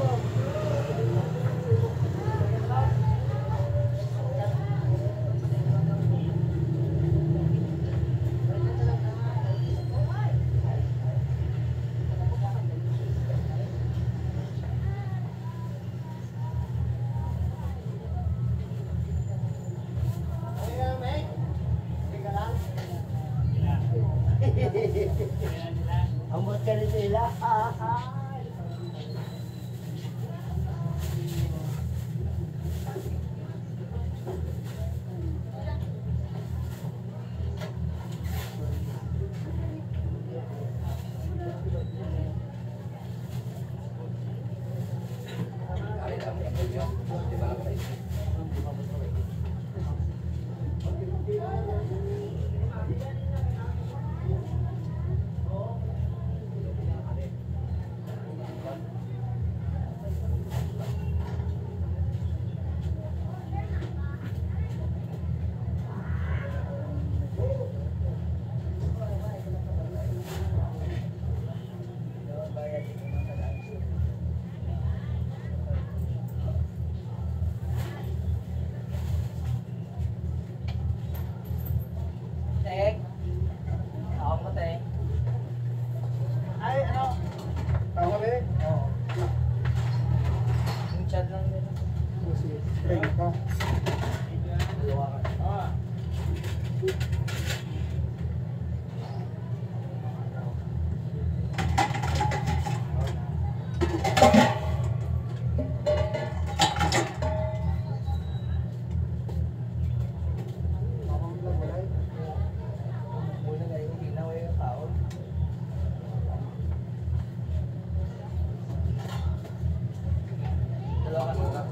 Ambot ka rin sila. Tek. Ako mo, Tek. Ay, ano? tama rin. Oo. Yung chat lang din. Sige. Sige pa. Dalawa ka. Ah. Muna na yung ginawa yung tao. Dalawa ka na.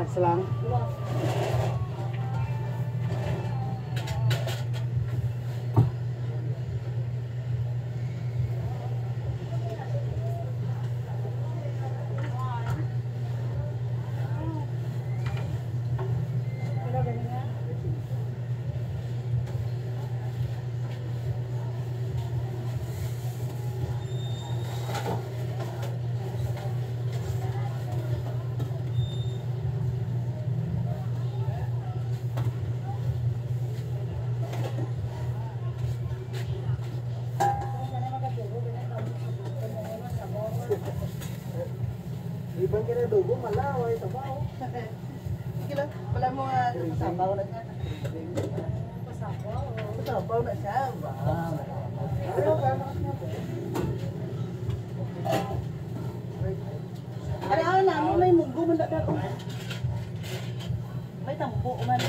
Isa lang. Dua. Wala ganun nga. Ibang kinadugo, malaway, tabaw. Sige lang, wala mo nga sabaw na siya. Pasabaw. Sabaw na siya. Wow. Ano ka? Ano ano na, mo may munggo man dapat ako. May tambo man.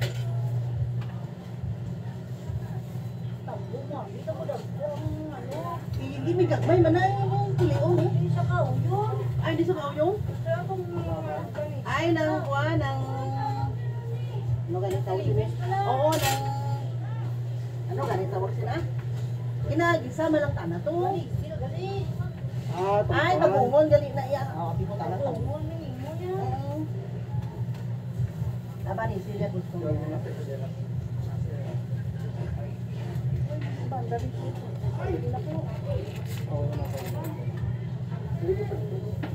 Tambo mo. Dito mo daw. Yung ano. Hindi may gagmay man na yung kuliong. eh. Hindi sa kao yun. Ay, di sa kauyong? Kaya kung ganito. Ay, nang kuha, ng... Ano ganit tawag sila? Oo, ng... Ano ganit tawag sila? Kinagisa malang tana to. Gali. Sino gali? Ah, Ay, tabaw. nabungon gali na iya. Oo, di ko tana to. Tungon. Minimo niya. Taba ni sila gusto mo. Banda rin dito. Ay, hindi na po. Oo, ano ka. Hindi ko pa-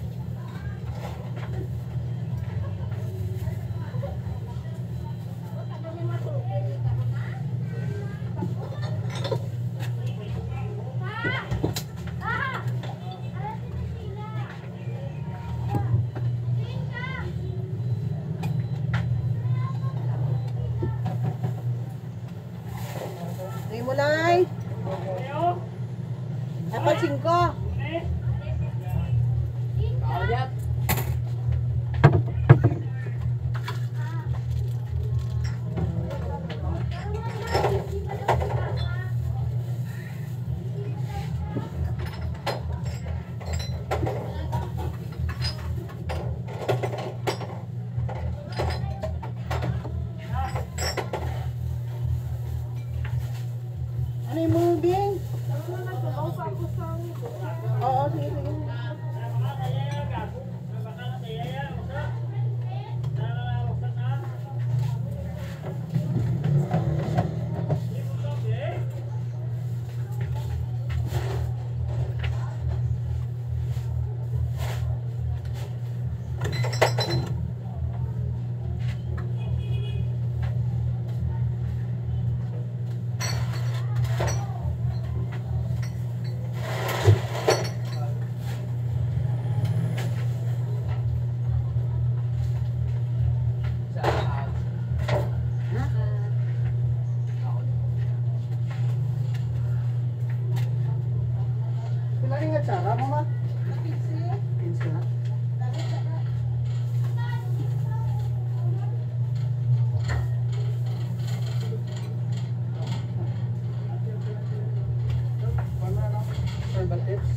Rimulay. Dapat singko. Kalyat. Ano yung moving? Ano na nagtulaw pa ako sa Oo, sige, sige. Pila rin nga tsara mo, ma? Pinsa na. Paano ano? Herbal tips?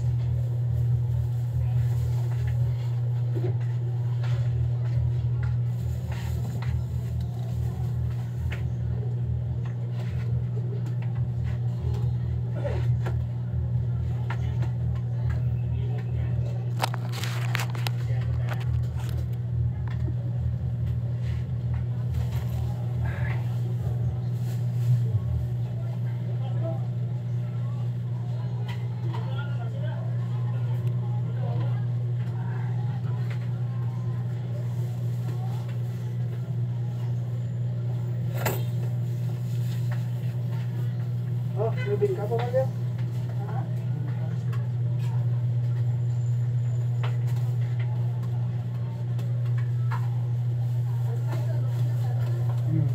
Oh, lubing ka pa ba dyan? Hmm.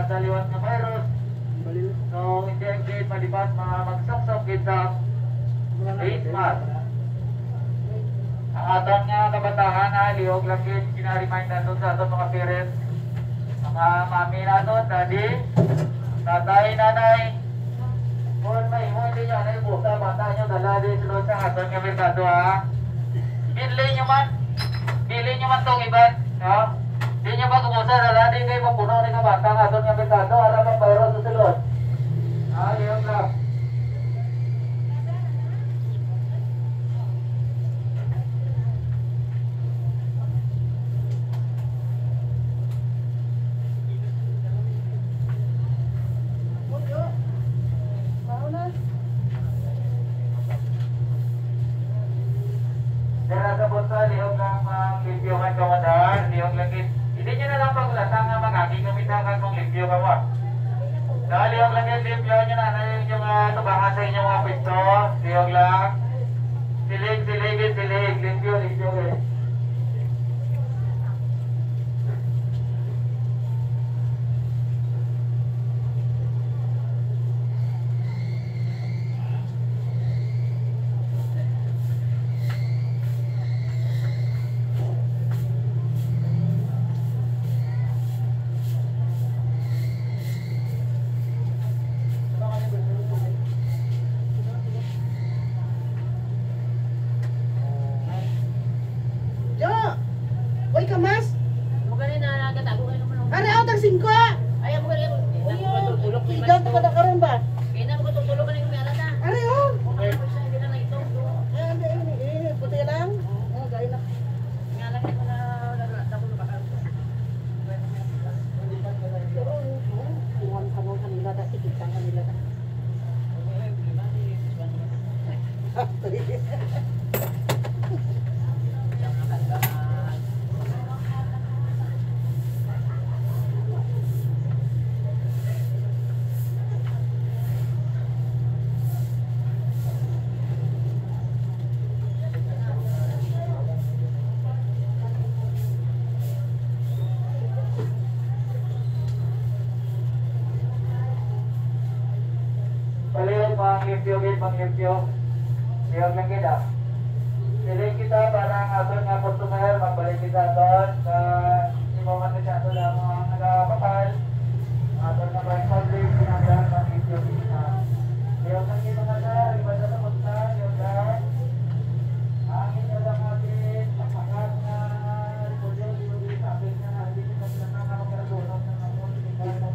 sa liwat nga virus. Balil. So, hindi ang gate malibat mga magsaksok kita face mask. Ang aton nga kabataan na liog lang gate ginaremind natin sa aton mga parents. Mga mami natin, daddy, tatay, nanay. Kung may mo, hindi nyo, anay buka, bata nyo, dala din sunod sa aton nga merkado ha. Bili nyo man, bili nyo man tong iban, no? Di nyo ba kumusa, dala din kayo mapuno ni ka bata nga aton nga merkado, harap ang virus sa sulod. Ah, liog lang. Sa punta, lihog lang ang limpyo kan kamadaan, lihog lang git. Hindi nyo na lang paglatang nga magaging gamitan ka kung limpyo ka mo. Dahil lihog lang git, limpyo nyo na, na yung uh, tubangan sa inyong mga pwesto, lihog lang. Silig, silig, git, silig, limpyo, limpyo git. Jo! Uy, kamas! Mo gani na nagatago kayo naman. Ano ako tag singko? Ay mo gani. Ikaw to kada karon ba? Kaya na mo tutulog ka ng mera na. Ano yun? Okay. Hindi na ito. Eh, hindi, hindi, eh, puti lang. Oh, gaya na. Nga lang ito na nagatago na baka. Pero, oh, kuwan ka mo kanila, dati kita kanila. Palihog mga limpyo git, mga limpyo. Lihog lang git ah. Silig kita para ang aton nga customer, magbalik kita aton sa imaman na siya aton ang mga nagapapal. Aton nga by public, pinagdahan mga limpyo git na. Lihog lang git mga na, iba sa punta, lihog lang. Ang inyo lang atin, pagpakat na recorder, lihog git, apin na na, hindi kita sila na nakapagdunod ng amon, hindi ka na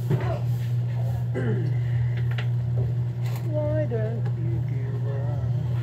Why don't you give up?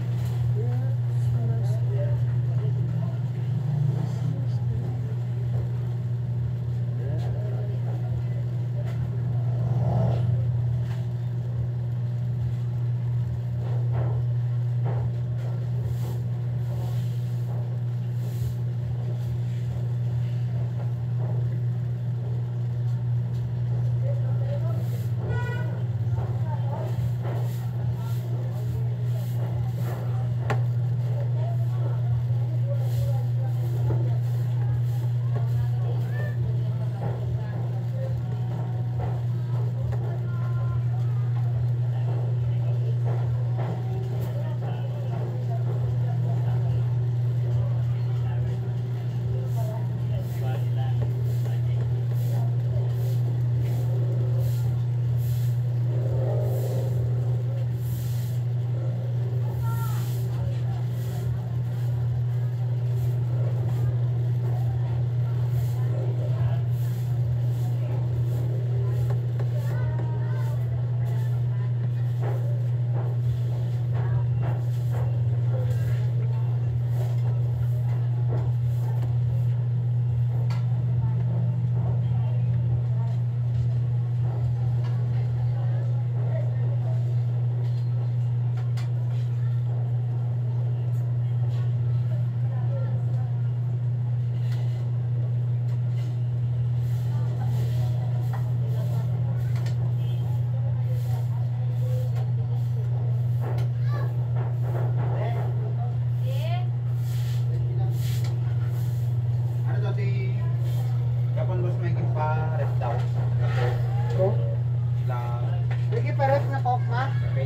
Ano to si Kapon Boss Mike pa rep daw. Ko? Lang. Sige, paret na coke, ma. Kapit.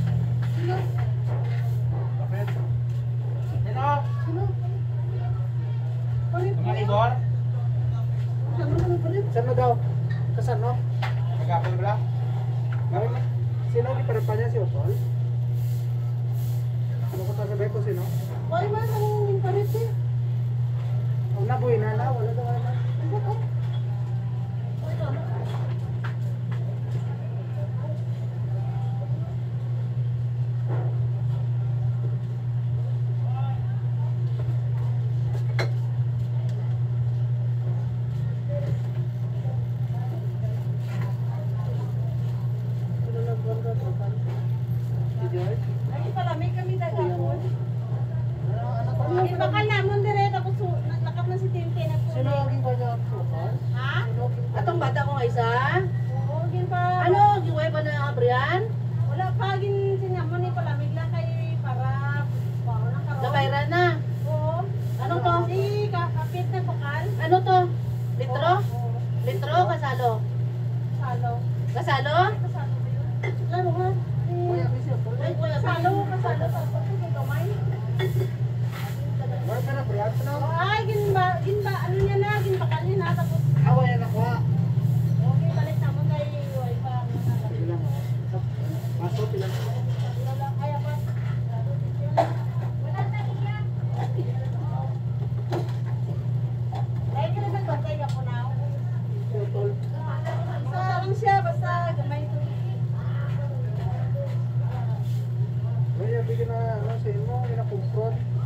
Kapit. Sino? Sino? Paret Mga Igor? Saan mo naman paret? Saan mo daw? Kasan, no? Magapon ba? Ay, sino ang iparet pa niya? Si Otol? Ano ko sasabihin ko sino? Why man ang parit eh? Ang nabuhay na na, wala daw na. Ano ka? Sino nagbuwan ka sa kan? Si George? Ay, palamig kami dagapon. Ano, ano ko? Ay, baka namon dire tapos su- nakap na si Timke na po. Sino ang iba niya Otol? Ha? Sino ang iba? Atong bata ko nga isa. Oo, gin pa. Ano, giway ba na Brian? Wala pa gin sinamon ni palamig lang kay para para na karon. Gabayra na. Oo. Ano to? Si ka- kapit na bakal. Ano to? Litro? Oo. Litro, kasalo? Salo. Kasalo? Kasalo ba yun? Laro ha? Kuya, may si Otol. Ay, kuya, kasalo, kasalo. Tapos yung kamay. Wala ka na, Brian. Ano? Ay, gin ba, gin ba, ano niya na, gin bakal niya na, tapos, Awa yan ako, ha? okay, balik na mo kay, uy, pa, ano na, Sige lang. Maso, pilang. wala, kaya pa, wala na niya. Ay, kinasagbatay ako na. Si Otol. Isa lang siya, basta gamay to. Kuya, bigyan na, ano, sa imo, yung nakumprot.